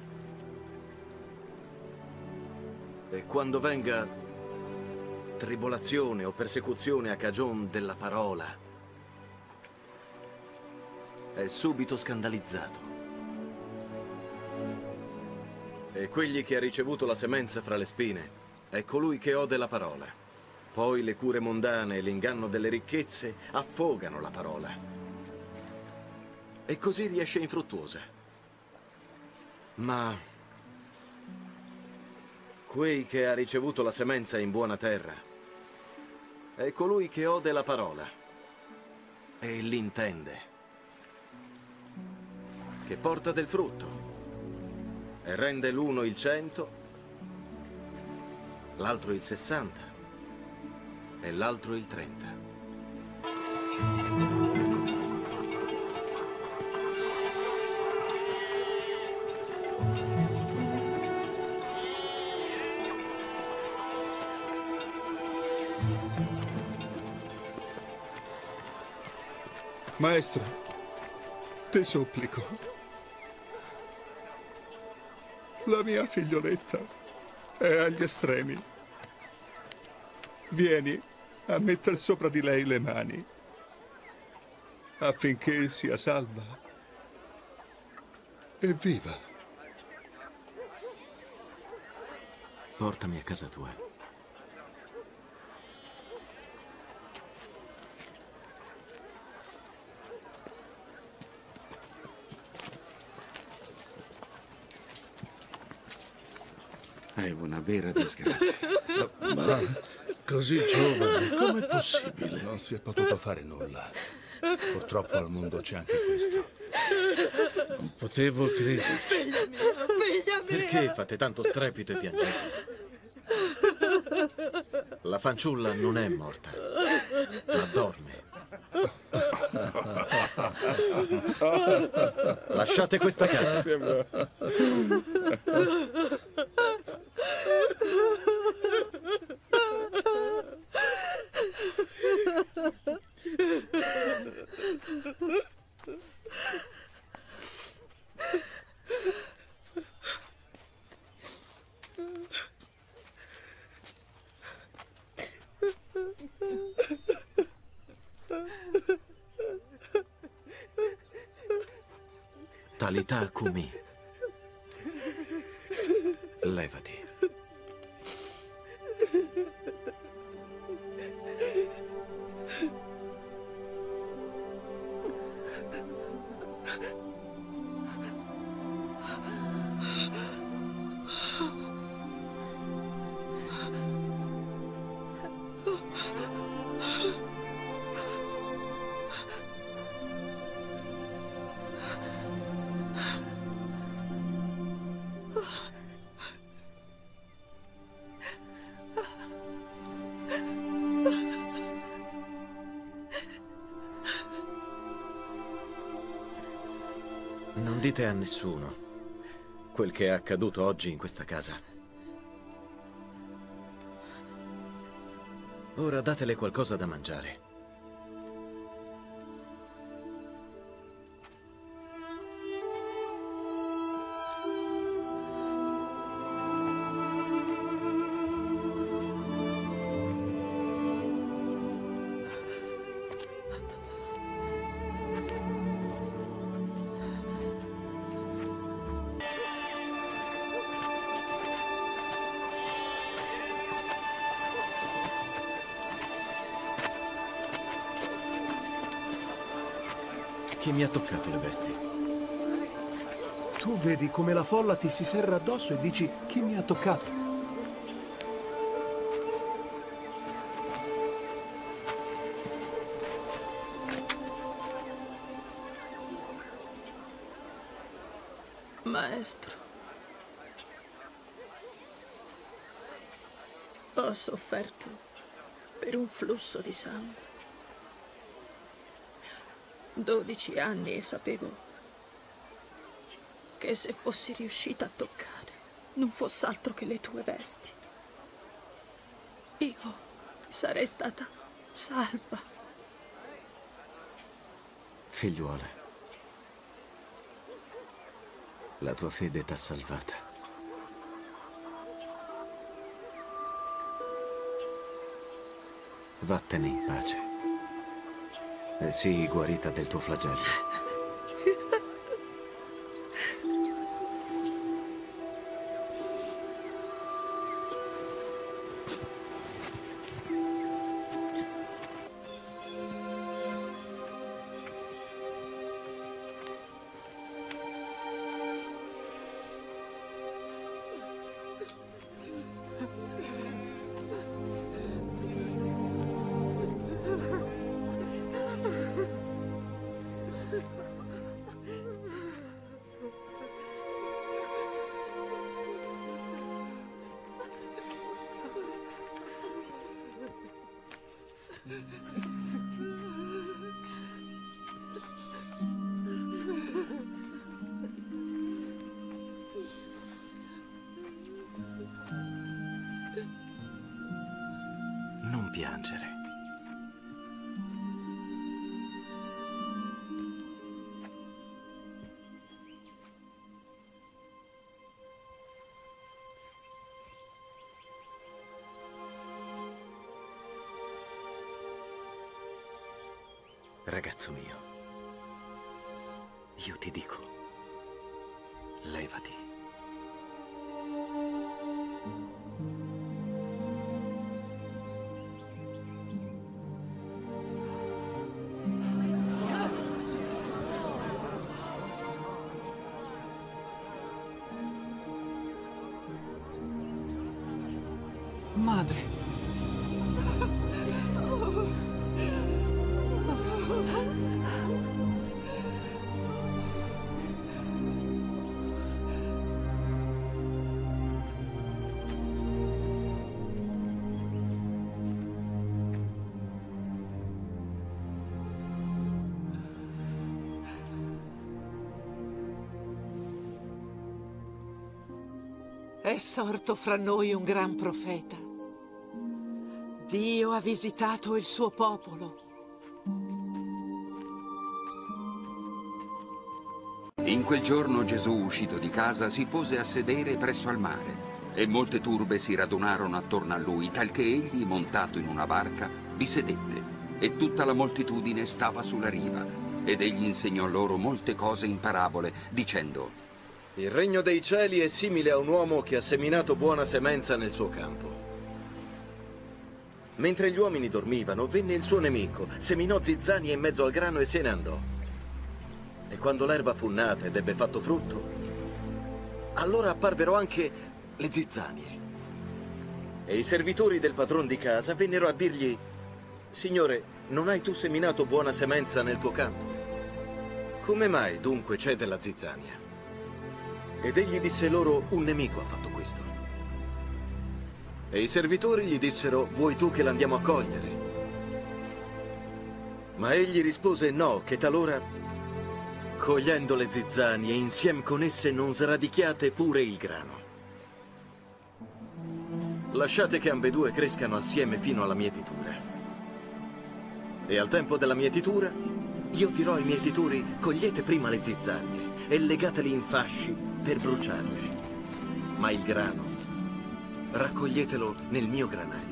E quando venga tribolazione o persecuzione a cagion della parola, è subito scandalizzato. E quegli che ha ricevuto la semenza fra le spine è colui che ode la parola. Poi le cure mondane e l'inganno delle ricchezze affogano la parola. E così riesce infruttuosa. Ma quei che ha ricevuto la semenza in buona terra è colui che ode la parola e l'intende, che porta del frutto e rende l'uno il cento, l'altro il sessanta e l'altro il trenta. Maestro, ti supplico, la mia figlioletta è agli estremi. Vieni a metter sopra di lei le mani, affinché sia salva e viva. Portami a casa tua. È una vera disgrazia. Ma così giovane, com'è possibile? Non si è potuto fare nulla. Purtroppo al mondo c'è anche questo. Non potevo credere. Figlia mia, figlia mia! Perché fate tanto strepito e piangete? La fanciulla non è morta, ma dorme. Lasciate questa casa. Talità cumi. Levati. Non dite a nessuno quel che è accaduto oggi in questa casa. Ora datele qualcosa da mangiare. Chi mi ha toccato le vesti? Tu vedi come la folla ti si serra addosso e dici chi mi ha toccato? Maestro, ho sofferto per un flusso di sangue. Dodici anni e sapevo che se fossi riuscita a toccare non fosse altro che le tue vesti, io sarei stata salva. Figliuola, la tua fede t'ha salvata. Vattene in pace. E sii guarita del tuo flagello. Non piangere. Ragazzo mio, io ti dico, levati. Madre. È sorto fra noi un gran profeta. Dio ha visitato il suo popolo. In quel giorno Gesù, uscito di casa, si pose a sedere presso al mare, e molte turbe si radunarono attorno a lui, talché egli, montato in una barca, vi sedette, e tutta la moltitudine stava sulla riva, ed egli insegnò loro molte cose in parabole, dicendo: Il regno dei cieli è simile a un uomo che ha seminato buona semenza nel suo campo. Mentre gli uomini dormivano, venne il suo nemico, seminò zizzania in mezzo al grano e se ne andò. E quando l'erba fu nata ed ebbe fatto frutto, allora apparvero anche le zizzanie. E i servitori del padron di casa vennero a dirgli: Signore, non hai tu seminato buona semenza nel tuo campo? Come mai dunque c'è della zizzania? Ed egli disse loro: un nemico ha fatto questo. E i servitori gli dissero: vuoi tu che l'andiamo a cogliere? Ma egli rispose: no, che talora, cogliendo le zizzanie, insieme con esse non sradichiate pure il grano. Lasciate che ambedue crescano assieme fino alla mietitura. E al tempo della mietitura, io dirò ai mietitori: cogliete prima le zizzanie e legateli in fasci per bruciarle. Ma il grano, raccoglietelo nel mio granaio.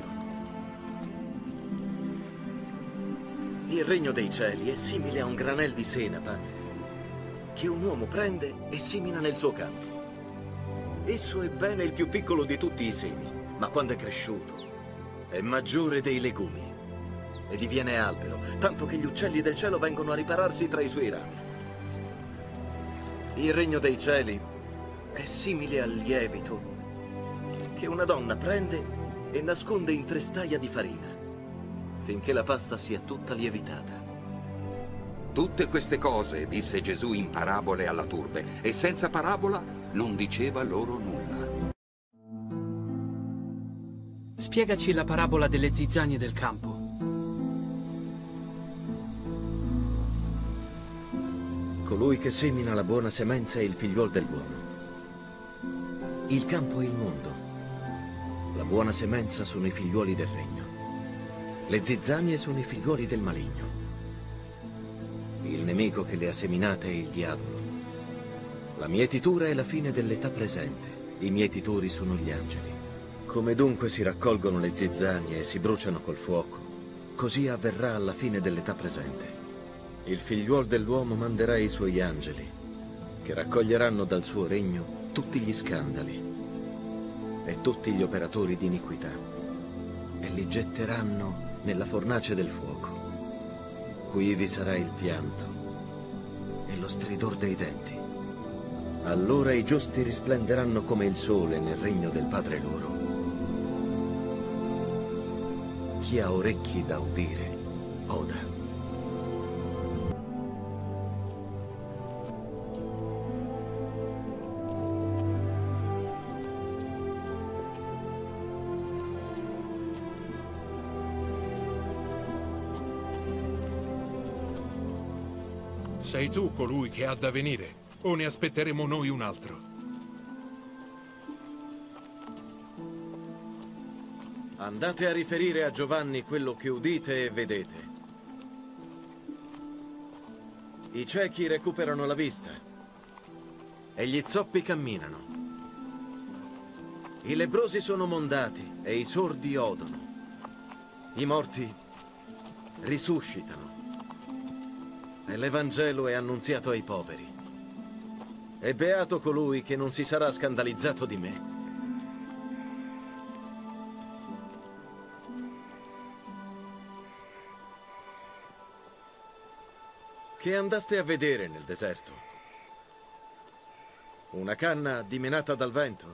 Il regno dei cieli è simile a un granel di senapa che un uomo prende e semina nel suo campo. Esso è bene il più piccolo di tutti i semi, ma quando è cresciuto è maggiore dei legumi e diviene albero, tanto che gli uccelli del cielo vengono a ripararsi tra i suoi rami. Il regno dei cieli è simile al lievito che una donna prende e nasconde in tre staia di farina, finché la pasta sia tutta lievitata. Tutte queste cose disse Gesù in parabole alla turbe, e senza parabola non diceva loro nulla. Spiegaci la parabola delle zizzanie del campo. Colui che semina la buona semenza è il figliuol dell'uomo. Il campo è il mondo. La buona semenza sono i figliuoli del regno. Le zizzanie sono i figliuoli del maligno. Il nemico che le ha seminate è il diavolo. La mietitura è la fine dell'età presente. I mietitori sono gli angeli. Come dunque si raccolgono le zizzanie e si bruciano col fuoco, così avverrà alla fine dell'età presente. Il figliuol dell'uomo manderà i suoi angeli, che raccoglieranno dal suo regno tutti gli scandali e tutti gli operatori di iniquità, e li getteranno nella fornace del fuoco. Qui vi sarà il pianto e lo stridor dei denti. Allora i giusti risplenderanno come il sole nel regno del Padre loro. Chi ha orecchi da udire, oda. Sei tu colui che ha da venire, o ne aspetteremo noi un altro? Andate a riferire a Giovanni quello che udite e vedete. I ciechi recuperano la vista e gli zoppi camminano. I lebbrosi sono mondati e i sordi odono. I morti risuscitano. E l'Evangelo è annunziato ai poveri. E beato colui che non si sarà scandalizzato di me. Che andaste a vedere nel deserto? Una canna dimenata dal vento?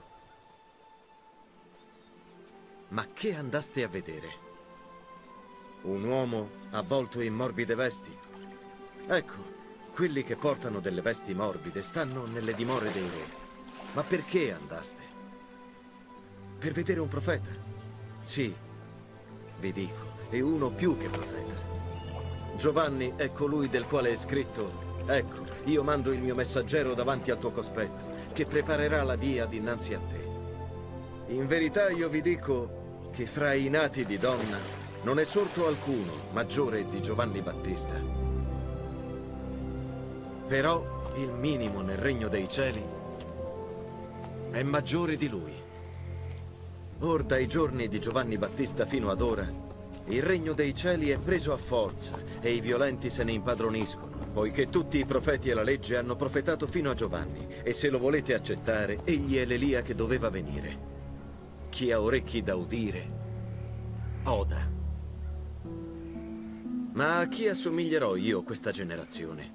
Ma che andaste a vedere? Un uomo avvolto in morbide vesti? Ecco, quelli che portano delle vesti morbide stanno nelle dimore dei re. Ma perché andaste? Per vedere un profeta? Sì, vi dico, e uno più che profeta. Giovanni è colui del quale è scritto: ecco, io mando il mio messaggero davanti al tuo cospetto, che preparerà la via dinanzi a te. In verità io vi dico che fra i nati di donna non è sorto alcuno maggiore di Giovanni Battista. Però il minimo nel regno dei cieli è maggiore di lui. Or dai giorni di Giovanni Battista fino ad ora, il regno dei cieli è preso a forza e i violenti se ne impadroniscono, poiché tutti i profeti e la legge hanno profetato fino a Giovanni, e se lo volete accettare, egli è l'Elia che doveva venire. Chi ha orecchi da udire, oda. Ma a chi assomiglierò io questa generazione?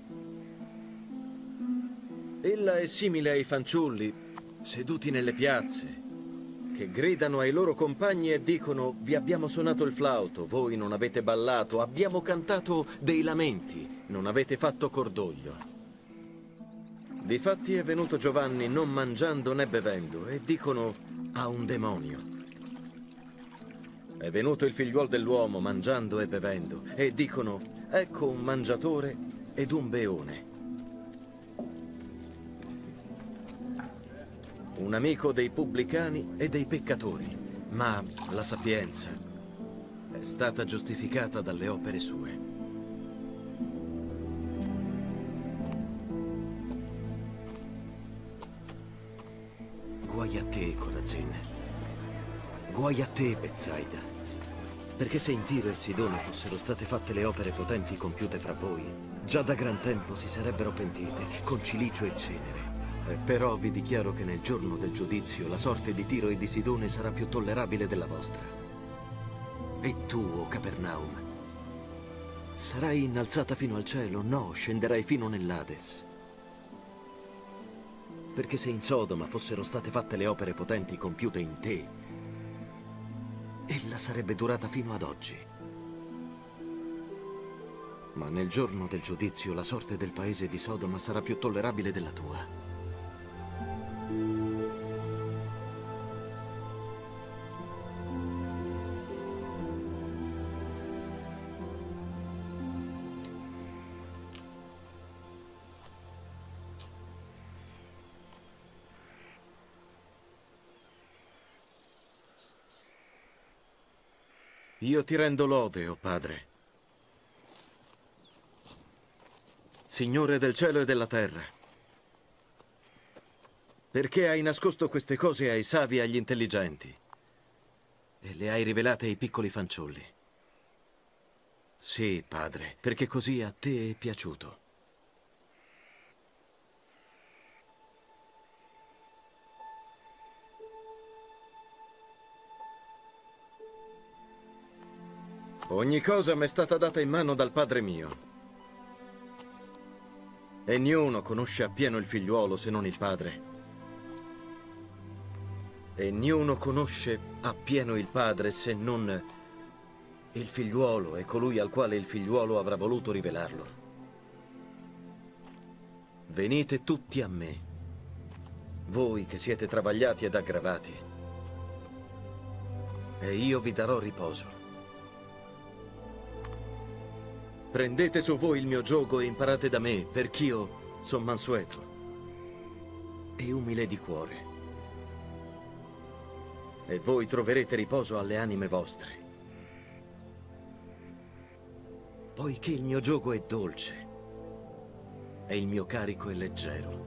Ella è simile ai fanciulli, seduti nelle piazze, che gridano ai loro compagni e dicono: vi abbiamo suonato il flauto, voi non avete ballato, abbiamo cantato dei lamenti, non avete fatto cordoglio. Difatti è venuto Giovanni non mangiando né bevendo e dicono: ha un demonio. È venuto il figliuol dell'uomo mangiando e bevendo e dicono: ecco un mangiatore ed un beone. Un amico dei pubblicani e dei peccatori, ma la sapienza è stata giustificata dalle opere sue. Guai a te, Corazin. Guai a te, Betsaida. Perché se in Tiro e Sidone fossero state fatte le opere potenti compiute fra voi, già da gran tempo si sarebbero pentite, con cilicio e cenere. E però vi dichiaro che nel giorno del giudizio la sorte di Tiro e di Sidone sarà più tollerabile della vostra. E tu, o Capernaum, sarai innalzata fino al cielo? No, scenderai fino nell'Ades. Perché se in Sodoma fossero state fatte le opere potenti compiute in te, ella sarebbe durata fino ad oggi. Ma nel giorno del giudizio la sorte del paese di Sodoma sarà più tollerabile della tua. Io ti rendo lode, o Padre, Signore del cielo e della terra, perché hai nascosto queste cose ai savi e agli intelligenti e le hai rivelate ai piccoli fanciulli. Sì, Padre, perché così a te è piaciuto. Ogni cosa mi è stata data in mano dal Padre mio. E niuno conosce appieno il figliuolo se non il Padre. E niuno conosce appieno il Padre se non il figliuolo e colui al quale il figliuolo avrà voluto rivelarlo. Venite tutti a me, voi che siete travagliati ed aggravati, e io vi darò riposo. Prendete su voi il mio giogo e imparate da me, perch'io son mansueto e umile di cuore. E voi troverete riposo alle anime vostre. Poiché il mio giogo è dolce e il mio carico è leggero.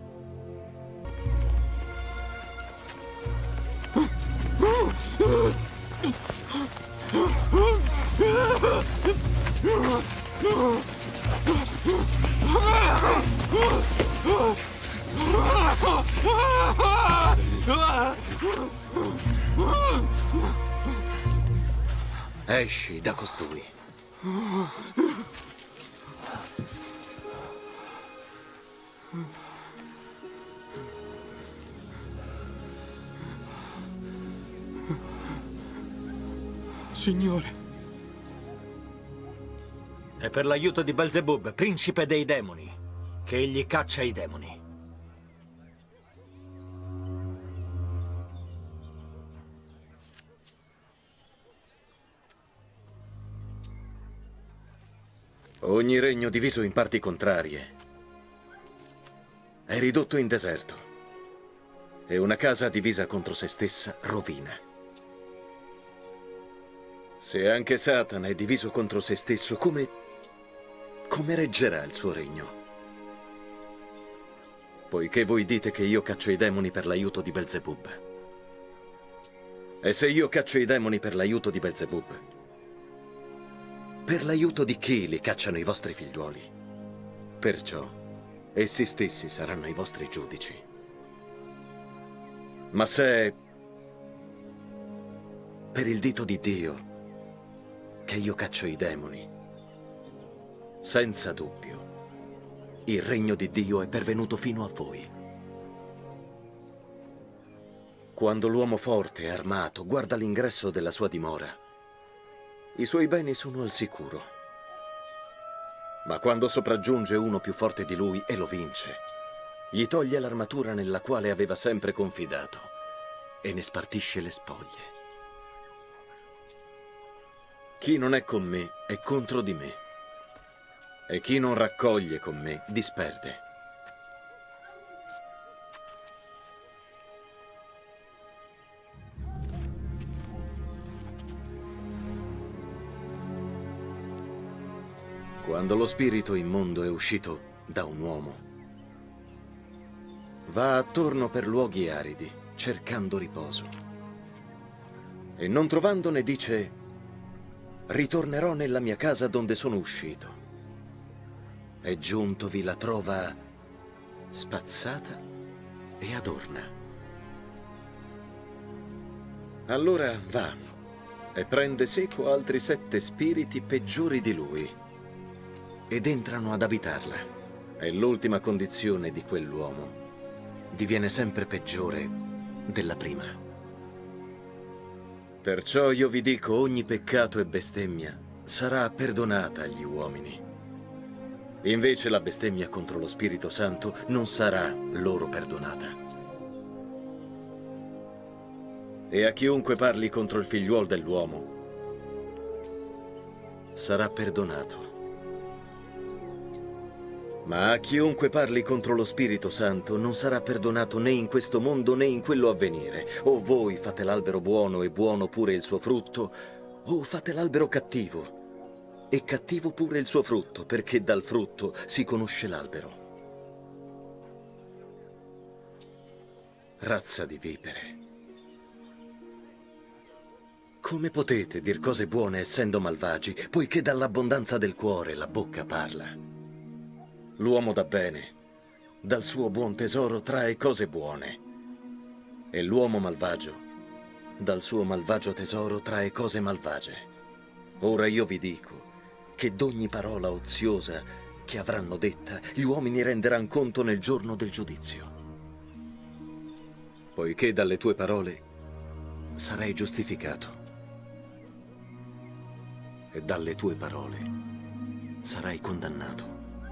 Esci da costui. Signore. È per l'aiuto di Belzebub, principe dei demoni, che egli caccia i demoni. Ogni regno diviso in parti contrarie è ridotto in deserto, e una casa divisa contro se stessa rovina. Se anche Satana è diviso contro se stesso, come... come reggerà il suo regno? Poiché voi dite che io caccio i demoni per l'aiuto di Belzebub. E se io caccio i demoni per l'aiuto di Belzebub, per l'aiuto di chi li cacciano i vostri figliuoli? Perciò essi stessi saranno i vostri giudici. Ma se per il dito di Dio che io caccio i demoni, senza dubbio, il regno di Dio è pervenuto fino a voi. Quando l'uomo forte e armato guarda l'ingresso della sua dimora, i suoi beni sono al sicuro. Ma quando sopraggiunge uno più forte di lui e lo vince, gli toglie l'armatura nella quale aveva sempre confidato e ne spartisce le spoglie. Chi non è con me è contro di me, e chi non raccoglie con me disperde. Quando lo spirito immondo è uscito da un uomo, va attorno per luoghi aridi, cercando riposo. E non trovandone dice: ritornerò nella mia casa donde sono uscito. E giuntovi la trova spazzata e adorna. Allora va e prende seco altri sette spiriti peggiori di lui ed entrano ad abitarla. E l'ultima condizione di quell'uomo diviene sempre peggiore della prima. Perciò io vi dico, ogni peccato e bestemmia sarà perdonata agli uomini. Invece la bestemmia contro lo Spirito Santo non sarà loro perdonata. E a chiunque parli contro il figliuol dell'uomo sarà perdonato. Ma a chiunque parli contro lo Spirito Santo non sarà perdonato né in questo mondo né in quello a venire. O voi fate l'albero buono e buono pure il suo frutto, o fate l'albero cattivo e cattivo pure il suo frutto, perché dal frutto si conosce l'albero. Razza di vipere. Come potete dir cose buone essendo malvagi, poiché dall'abbondanza del cuore la bocca parla? L'uomo dà bene, dal suo buon tesoro trae cose buone, e l'uomo malvagio, dal suo malvagio tesoro trae cose malvagie. Ora io vi dico che d'ogni parola oziosa che avranno detta, gli uomini renderanno conto nel giorno del giudizio. Poiché dalle tue parole sarai giustificato, e dalle tue parole sarai condannato.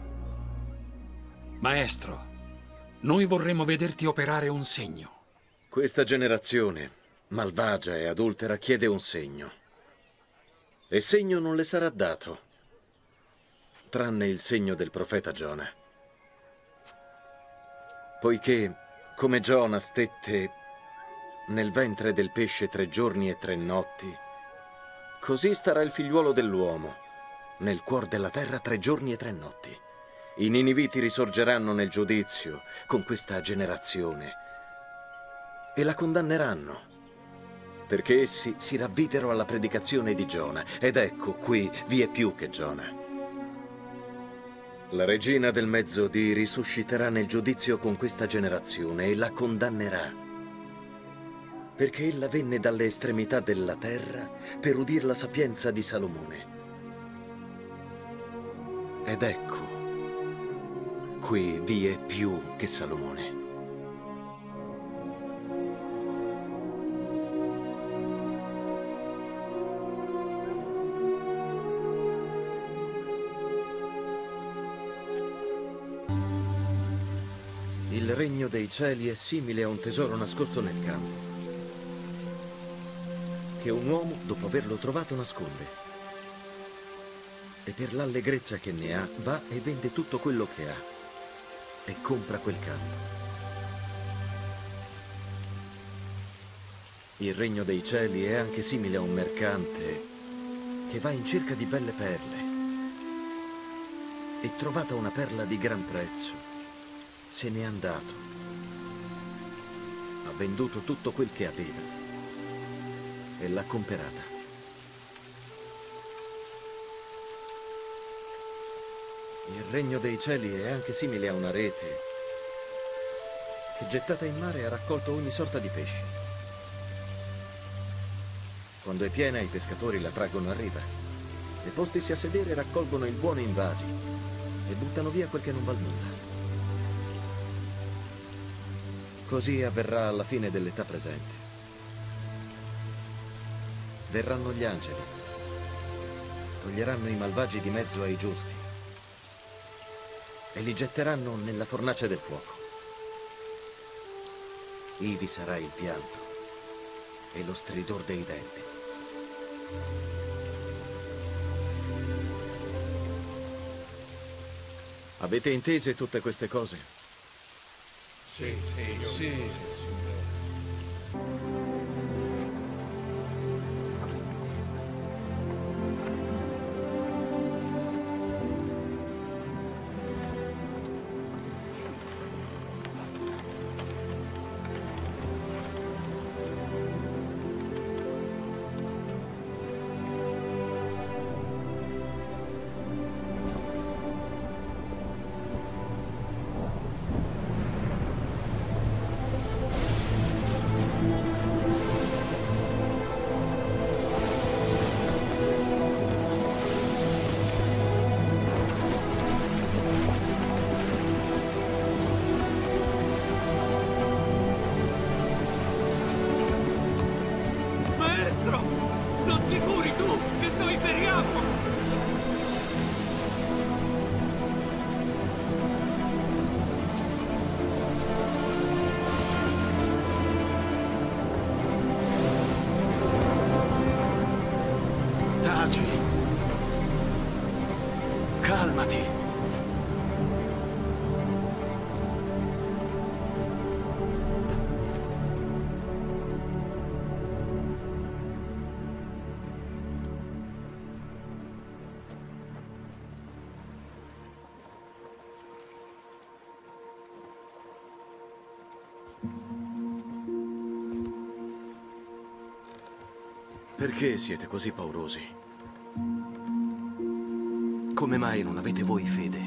Maestro, noi vorremmo vederti operare un segno. Questa generazione, malvagia e adultera, chiede un segno. E segno non le sarà dato, tranne il segno del profeta Giona. Poiché, come Giona stette nel ventre del pesce tre giorni e tre notti, così starà il figliuolo dell'uomo nel cuor della terra tre giorni e tre notti. I niniviti risorgeranno nel giudizio con questa generazione e la condanneranno, perché essi si ravvidero alla predicazione di Giona, ed ecco, qui vi è più che Giona. La regina del mezzodì risusciterà nel giudizio con questa generazione e la condannerà, perché ella venne dalle estremità della terra per udir la sapienza di Salomone. Ed ecco, qui vi è più che Salomone. Il regno dei cieli è simile a un tesoro nascosto nel campo, che un uomo, dopo averlo trovato, nasconde. E per l'allegrezza che ne ha, va e vende tutto quello che ha e compra quel campo. Il regno dei cieli è anche simile a un mercante che va in cerca di belle perle e, trovata una perla di gran prezzo, se n'è andato. Ha venduto tutto quel che aveva e l'ha comperata. Il regno dei cieli è anche simile a una rete che, gettata in mare, ha raccolto ogni sorta di pesci. Quando è piena, i pescatori la traggono a riva e, postisi a sedere, raccolgono il buono in vasi e buttano via quel che non val nulla. Così avverrà alla fine dell'età presente. Verranno gli angeli. Toglieranno i malvagi di mezzo ai giusti e li getteranno nella fornace del fuoco. Ivi sarà il pianto e lo stridor dei denti. Avete intese tutte queste cose? Sì, sì, sì. Calmati. Perché siete così paurosi? Come mai non avete voi fede?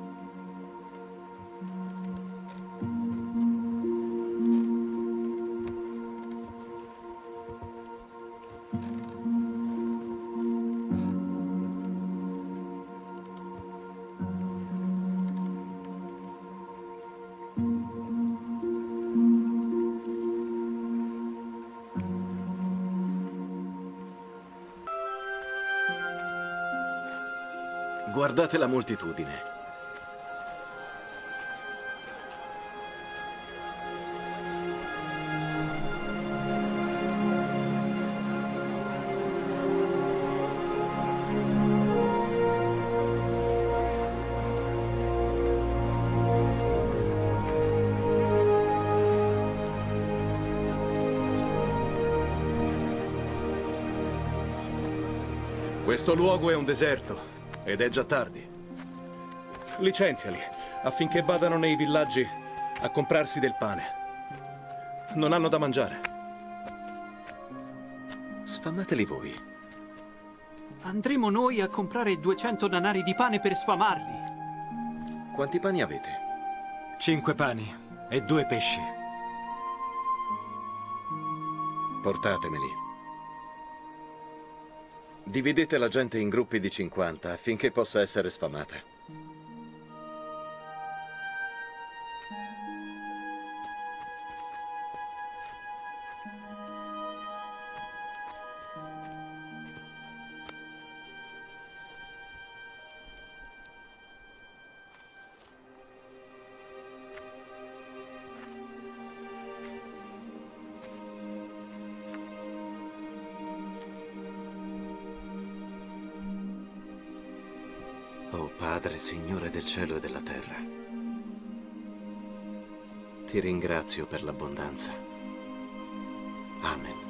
Guardate la moltitudine. Questo luogo è un deserto. Ed è già tardi. Licenziali, affinché vadano nei villaggi a comprarsi del pane. Non hanno da mangiare. Sfamateli voi. Andremo noi a comprare duecento danari di pane per sfamarli. Quanti pani avete? Cinque pani e due pesci. Portatemeli. Dividete la gente in gruppi di cinquanta affinché possa essere sfamata. Oh Padre, Signore del cielo e della terra, ti ringrazio per l'abbondanza. Amen.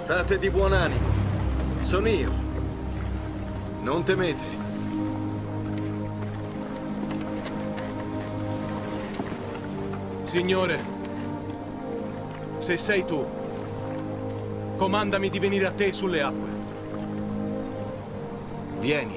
State di buon animo. Sono io. Non temete. Signore, se sei tu, comandami di venire a te sulle acque. Vieni.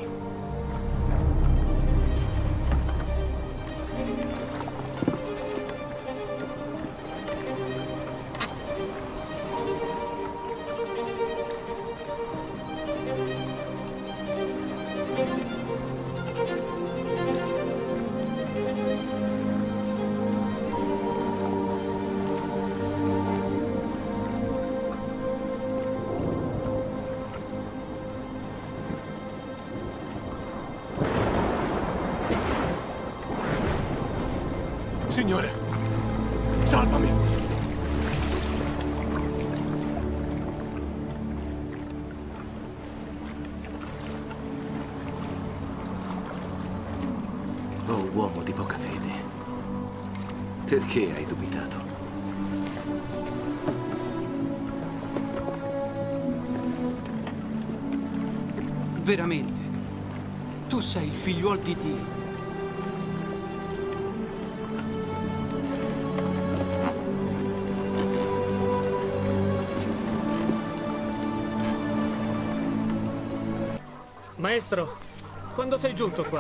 Signore, salvami! Oh, uomo di poca fede. Perché hai dubitato? Veramente, tu sei il figliuol di Dio. Maestro, quando sei giunto qua?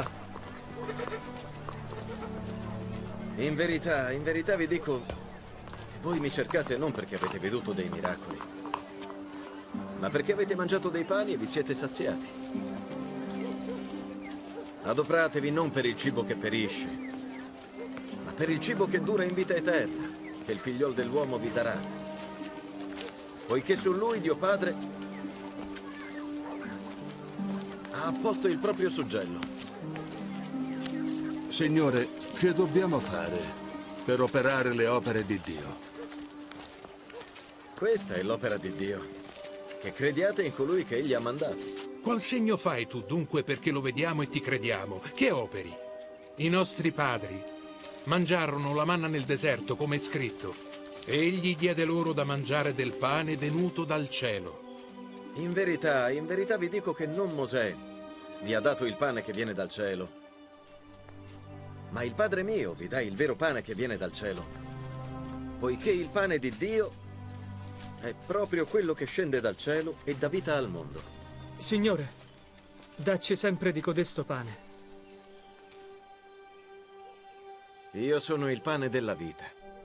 In verità, in verità vi dico, voi mi cercate non perché avete veduto dei miracoli, ma perché avete mangiato dei pani e vi siete saziati. Adoperatevi non per il cibo che perisce, ma per il cibo che dura in vita eterna, che il figliol dell'uomo vi darà. Poiché su lui Dio Padre ha posto il proprio suggello. Signore, che dobbiamo fare per operare le opere di Dio? Questa è l'opera di Dio, che crediate in colui che Egli ha mandato. Qual segno fai tu dunque perché lo vediamo e ti crediamo? Che operi? I nostri padri mangiarono la manna nel deserto, come è scritto, e Egli diede loro da mangiare del pane venuto dal cielo. In verità, in verità vi dico che non Mosè vi ha dato il pane che viene dal cielo, ma il Padre mio vi dà il vero pane che viene dal cielo, poiché il pane di Dio è proprio quello che scende dal cielo e dà vita al mondo. Signore, dacci sempre di codesto pane. Io sono il pane della vita.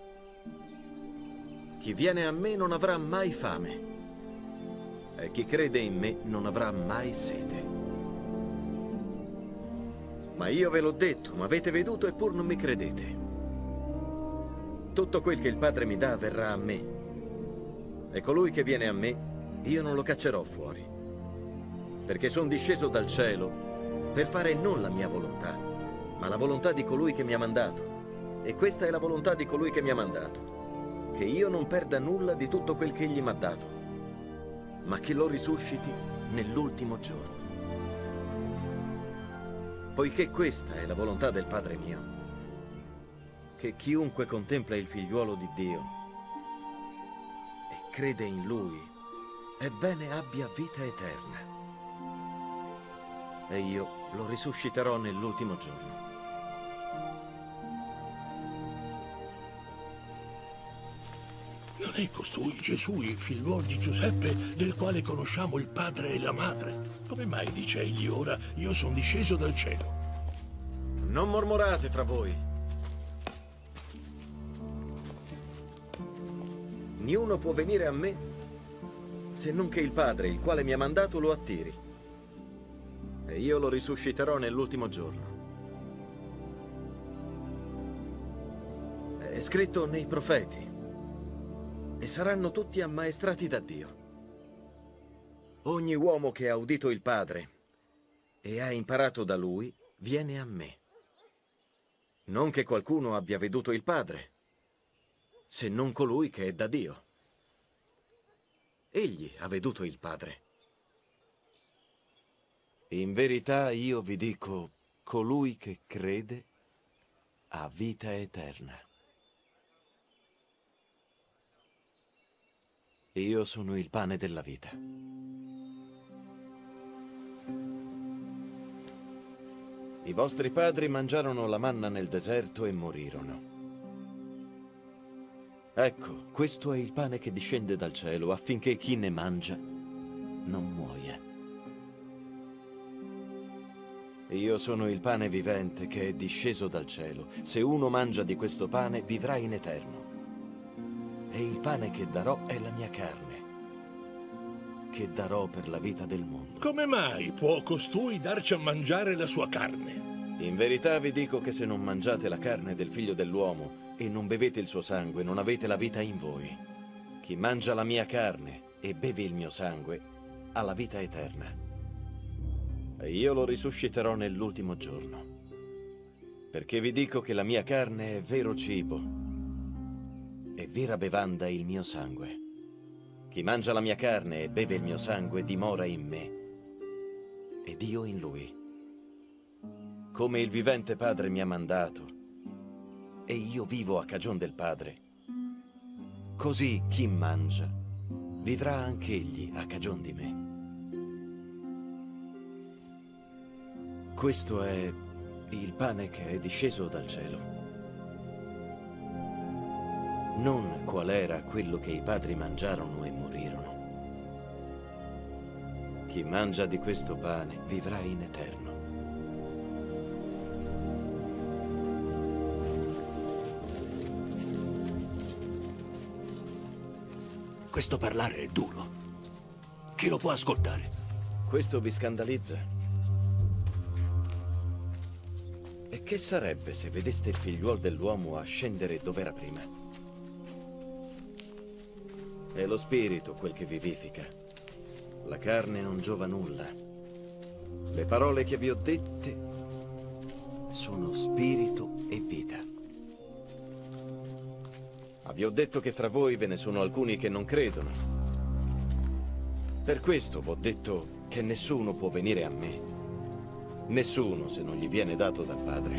Chi viene a me non avrà mai fame, e chi crede in me non avrà mai sete. Ma io ve l'ho detto, ma avete veduto eppur non mi credete. Tutto quel che il Padre mi dà verrà a me, e colui che viene a me, io non lo caccerò fuori, perché sono disceso dal cielo per fare non la mia volontà, ma la volontà di colui che mi ha mandato. E questa è la volontà di colui che mi ha mandato, che io non perda nulla di tutto quel che egli mi ha dato, ma che lo risusciti nell'ultimo giorno. Poiché questa è la volontà del Padre mio, che chiunque contempla il figliuolo di Dio e crede in Lui, ebbene abbia vita eterna. E io lo risusciterò nell'ultimo giorno. Non è costui Gesù, il figliuolo di Giuseppe, del quale conosciamo il padre e la madre? Come mai dice egli ora, io sono disceso dal cielo? Non mormorate fra voi. Niuno può venire a me se non che il Padre, il quale mi ha mandato, lo attiri. E io lo risusciterò nell'ultimo giorno. È scritto nei profeti, e saranno tutti ammaestrati da Dio. Ogni uomo che ha udito il Padre e ha imparato da Lui, viene a me. Non che qualcuno abbia veduto il Padre, se non colui che è da Dio. Egli ha veduto il Padre. In verità io vi dico, colui che crede ha vita eterna. Io sono il pane della vita. I vostri padri mangiarono la manna nel deserto e morirono. Ecco, questo è il pane che discende dal cielo, affinché chi ne mangia non muoia. Io sono il pane vivente che è disceso dal cielo. Se uno mangia di questo pane, vivrà in eterno. E il pane che darò è la mia carne, che darò per la vita del mondo. Come mai può costui darci a mangiare la sua carne? In verità vi dico che se non mangiate la carne del Figlio dell'uomo e non bevete il suo sangue, non avete la vita in voi. Chi mangia la mia carne e beve il mio sangue ha la vita eterna. E io lo risusciterò nell'ultimo giorno. Perché vi dico che la mia carne è vero cibo e vera bevanda il mio sangue. Chi mangia la mia carne e beve il mio sangue dimora in me ed io in lui. Come il vivente Padre mi ha mandato e io vivo a cagion del Padre, così chi mangia vivrà anch'egli a cagion di me. Questo è il pane che è disceso dal cielo. Non qual era quello che i padri mangiarono e morirono. Chi mangia di questo pane vivrà in eterno. Questo parlare è duro. Chi lo può ascoltare? Questo vi scandalizza? E che sarebbe se vedeste il figliuol dell'uomo ascendere dove era prima? È lo spirito quel che vivifica. La carne non giova nulla. Le parole che vi ho dette sono spirito e vita. Ma vi ho detto che fra voi ve ne sono alcuni che non credono. Per questo v'ho detto che nessuno può venire a me. Nessuno se non gli viene dato dal Padre.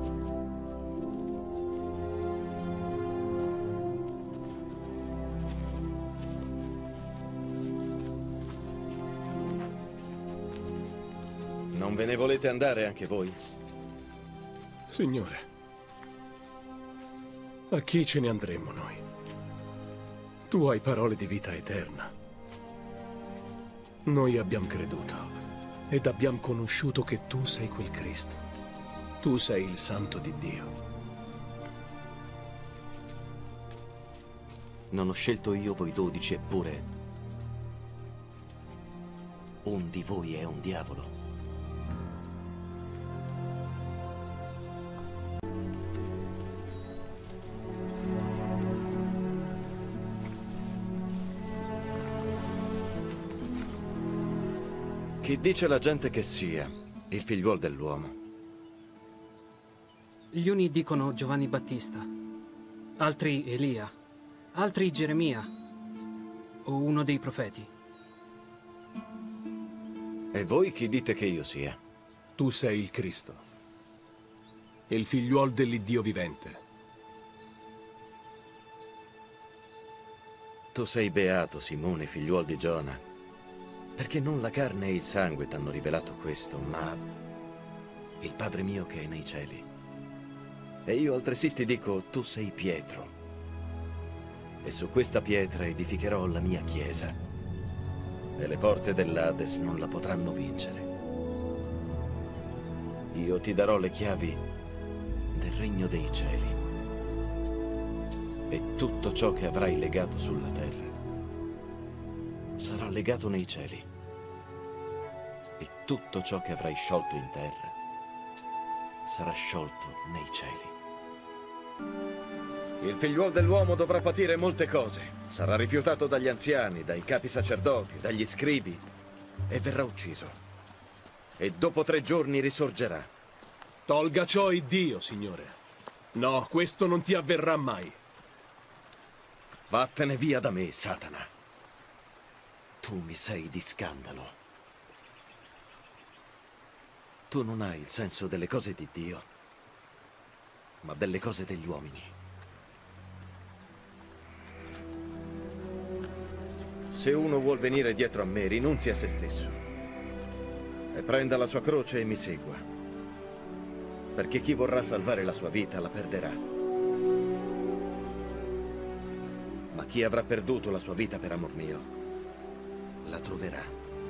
Non ve ne volete andare anche voi? Signore, a chi ce ne andremmo noi? Tu hai parole di vita eterna. Noi abbiamo creduto ed abbiamo conosciuto che tu sei quel Cristo. Tu sei il Santo di Dio. Non ho scelto io voi dodici, eppure un di voi è un diavolo. Chi dice la gente che sia il figliuol dell'uomo? Gli uni dicono Giovanni Battista, altri Elia, altri Geremia o uno dei profeti. E voi chi dite che io sia? Tu sei il Cristo, il figliuol dell'Iddio vivente. Tu sei beato, Simone, figliuol di Giona, perché non la carne e il sangue t'hanno rivelato questo, ma il Padre mio che è nei cieli. E io altresì ti dico, tu sei Pietro, e su questa pietra edificherò la mia chiesa, e le porte dell'Ades non la potranno vincere. Io ti darò le chiavi del regno dei cieli, e tutto ciò che avrai legato sulla terra sarà legato nei cieli, e tutto ciò che avrai sciolto in terra sarà sciolto nei cieli. Il figliuol dell'uomo dovrà patire molte cose. Sarà rifiutato dagli anziani, dai capi sacerdoti, dagli scribi, e verrà ucciso. E dopo tre giorni risorgerà. Tolga ciò Iddio, Signore. No, questo non ti avverrà mai. Vattene via da me, Satana. Tu mi sei di scandalo. Tu non hai il senso delle cose di Dio, ma delle cose degli uomini. Se uno vuol venire dietro a me, rinunzi a se stesso e prenda la sua croce e mi segua. Perché chi vorrà salvare la sua vita la perderà. Ma chi avrà perduto la sua vita per amor mio, la troverà.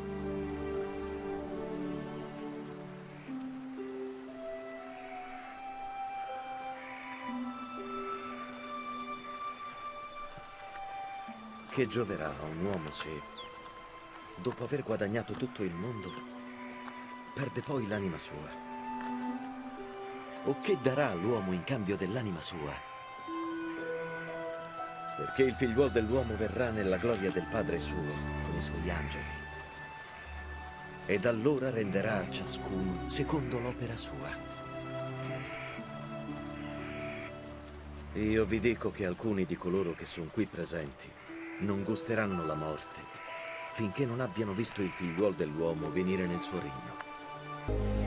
Che gioverà a un uomo se, dopo aver guadagnato tutto il mondo, perde poi l'anima sua? O che darà l'uomo in cambio dell'anima sua? Perché il figliuolo dell'uomo verrà nella gloria del Padre suo con i suoi angeli. Ed allora renderà a ciascuno secondo l'opera sua. Io vi dico che alcuni di coloro che sono qui presenti non gusteranno la morte finché non abbiano visto il figliuolo dell'uomo venire nel suo regno.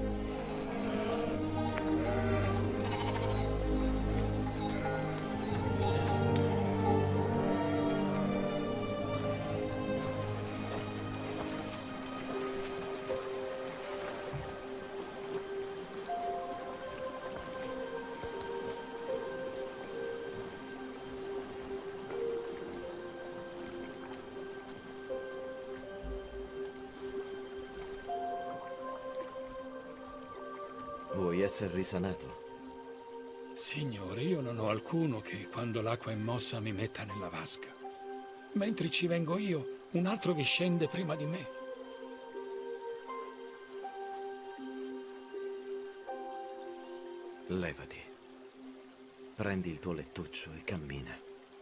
Vuoi essere risanato? Signore, io non ho alcuno che quando l'acqua è mossa mi metta nella vasca. Mentre ci vengo io, un altro che scende prima di me. Levati. Prendi il tuo lettuccio e cammina.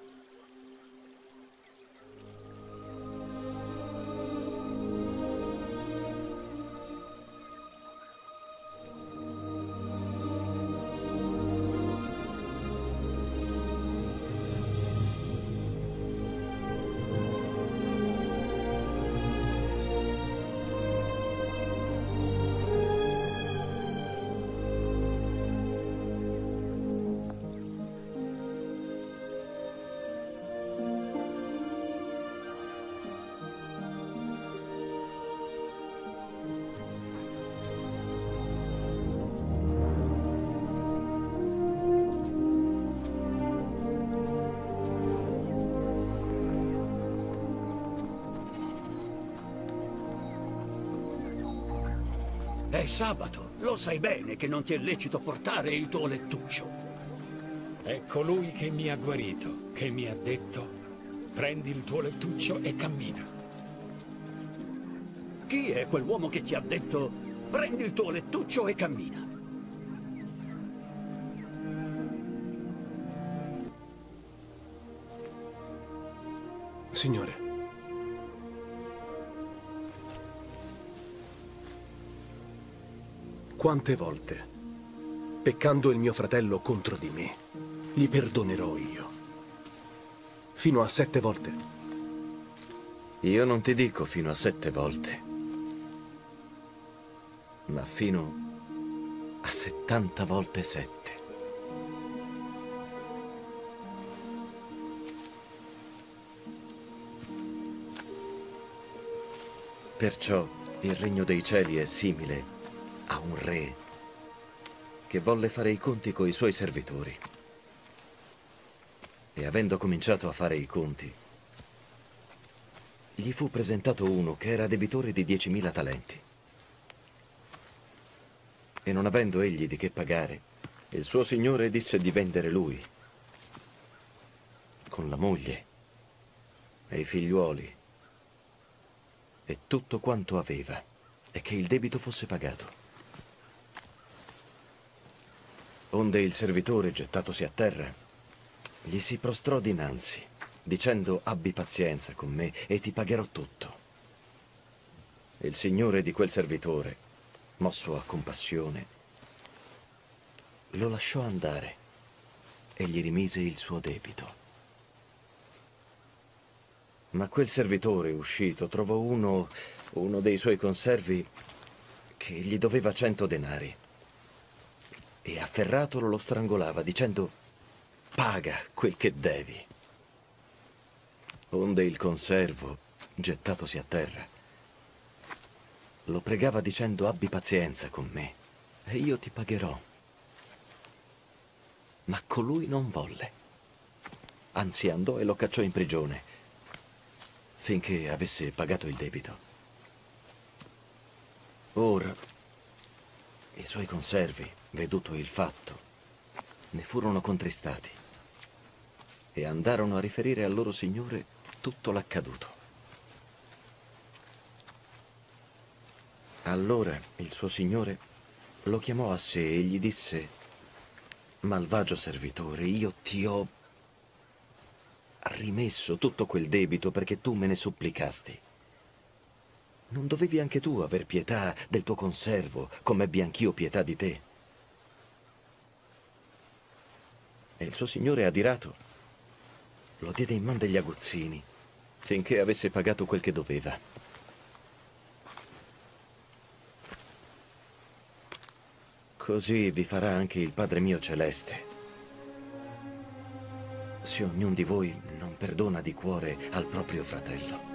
È sabato, lo sai bene che non ti è lecito portare il tuo lettuccio. È colui che mi ha guarito, che mi ha detto: prendi il tuo lettuccio e cammina. Chi è quell'uomo che ti ha detto: prendi il tuo lettuccio e cammina? Signore. Quante volte, peccando il mio fratello contro di me, gli perdonerò io? Fino a sette volte? Io non ti dico fino a sette volte, ma fino a settanta volte sette. Perciò il regno dei cieli è simile a un re che volle fare i conti coi suoi servitori. E avendo cominciato a fare i conti, gli fu presentato uno che era debitore di diecimila talenti. E non avendo egli di che pagare, il suo signore disse di vendere lui, con la moglie e i figliuoli e tutto quanto aveva, e che il debito fosse pagato. Onde il servitore, gettatosi a terra, gli si prostrò dinanzi, dicendo: abbi pazienza con me e ti pagherò tutto. E il signore di quel servitore, mosso a compassione, lo lasciò andare e gli rimise il suo debito. Ma quel servitore, uscito, trovò uno, uno dei suoi conservi che gli doveva cento denari. E afferratolo lo strangolava, dicendo: paga quel che devi. Onde il conservo, gettatosi a terra. Lo pregava dicendo: abbi pazienza con me e io ti pagherò. Ma colui non volle. Anzi, andò e lo cacciò in prigione finché avesse pagato il debito. Ora, i suoi conservi, veduto il fatto, ne furono contristati e andarono a riferire al loro signore tutto l'accaduto. Allora il suo signore lo chiamò a sé e gli disse: malvagio servitore, io ti ho rimesso tutto quel debito perché tu me ne supplicasti. Non dovevi anche tu aver pietà del tuo conservo, come ebbi anch'io pietà di te? E il suo signore, adirato, lo diede in man degli aguzzini finché avesse pagato quel che doveva. Così vi farà anche il Padre mio celeste, se ognuno di voi non perdona di cuore al proprio fratello.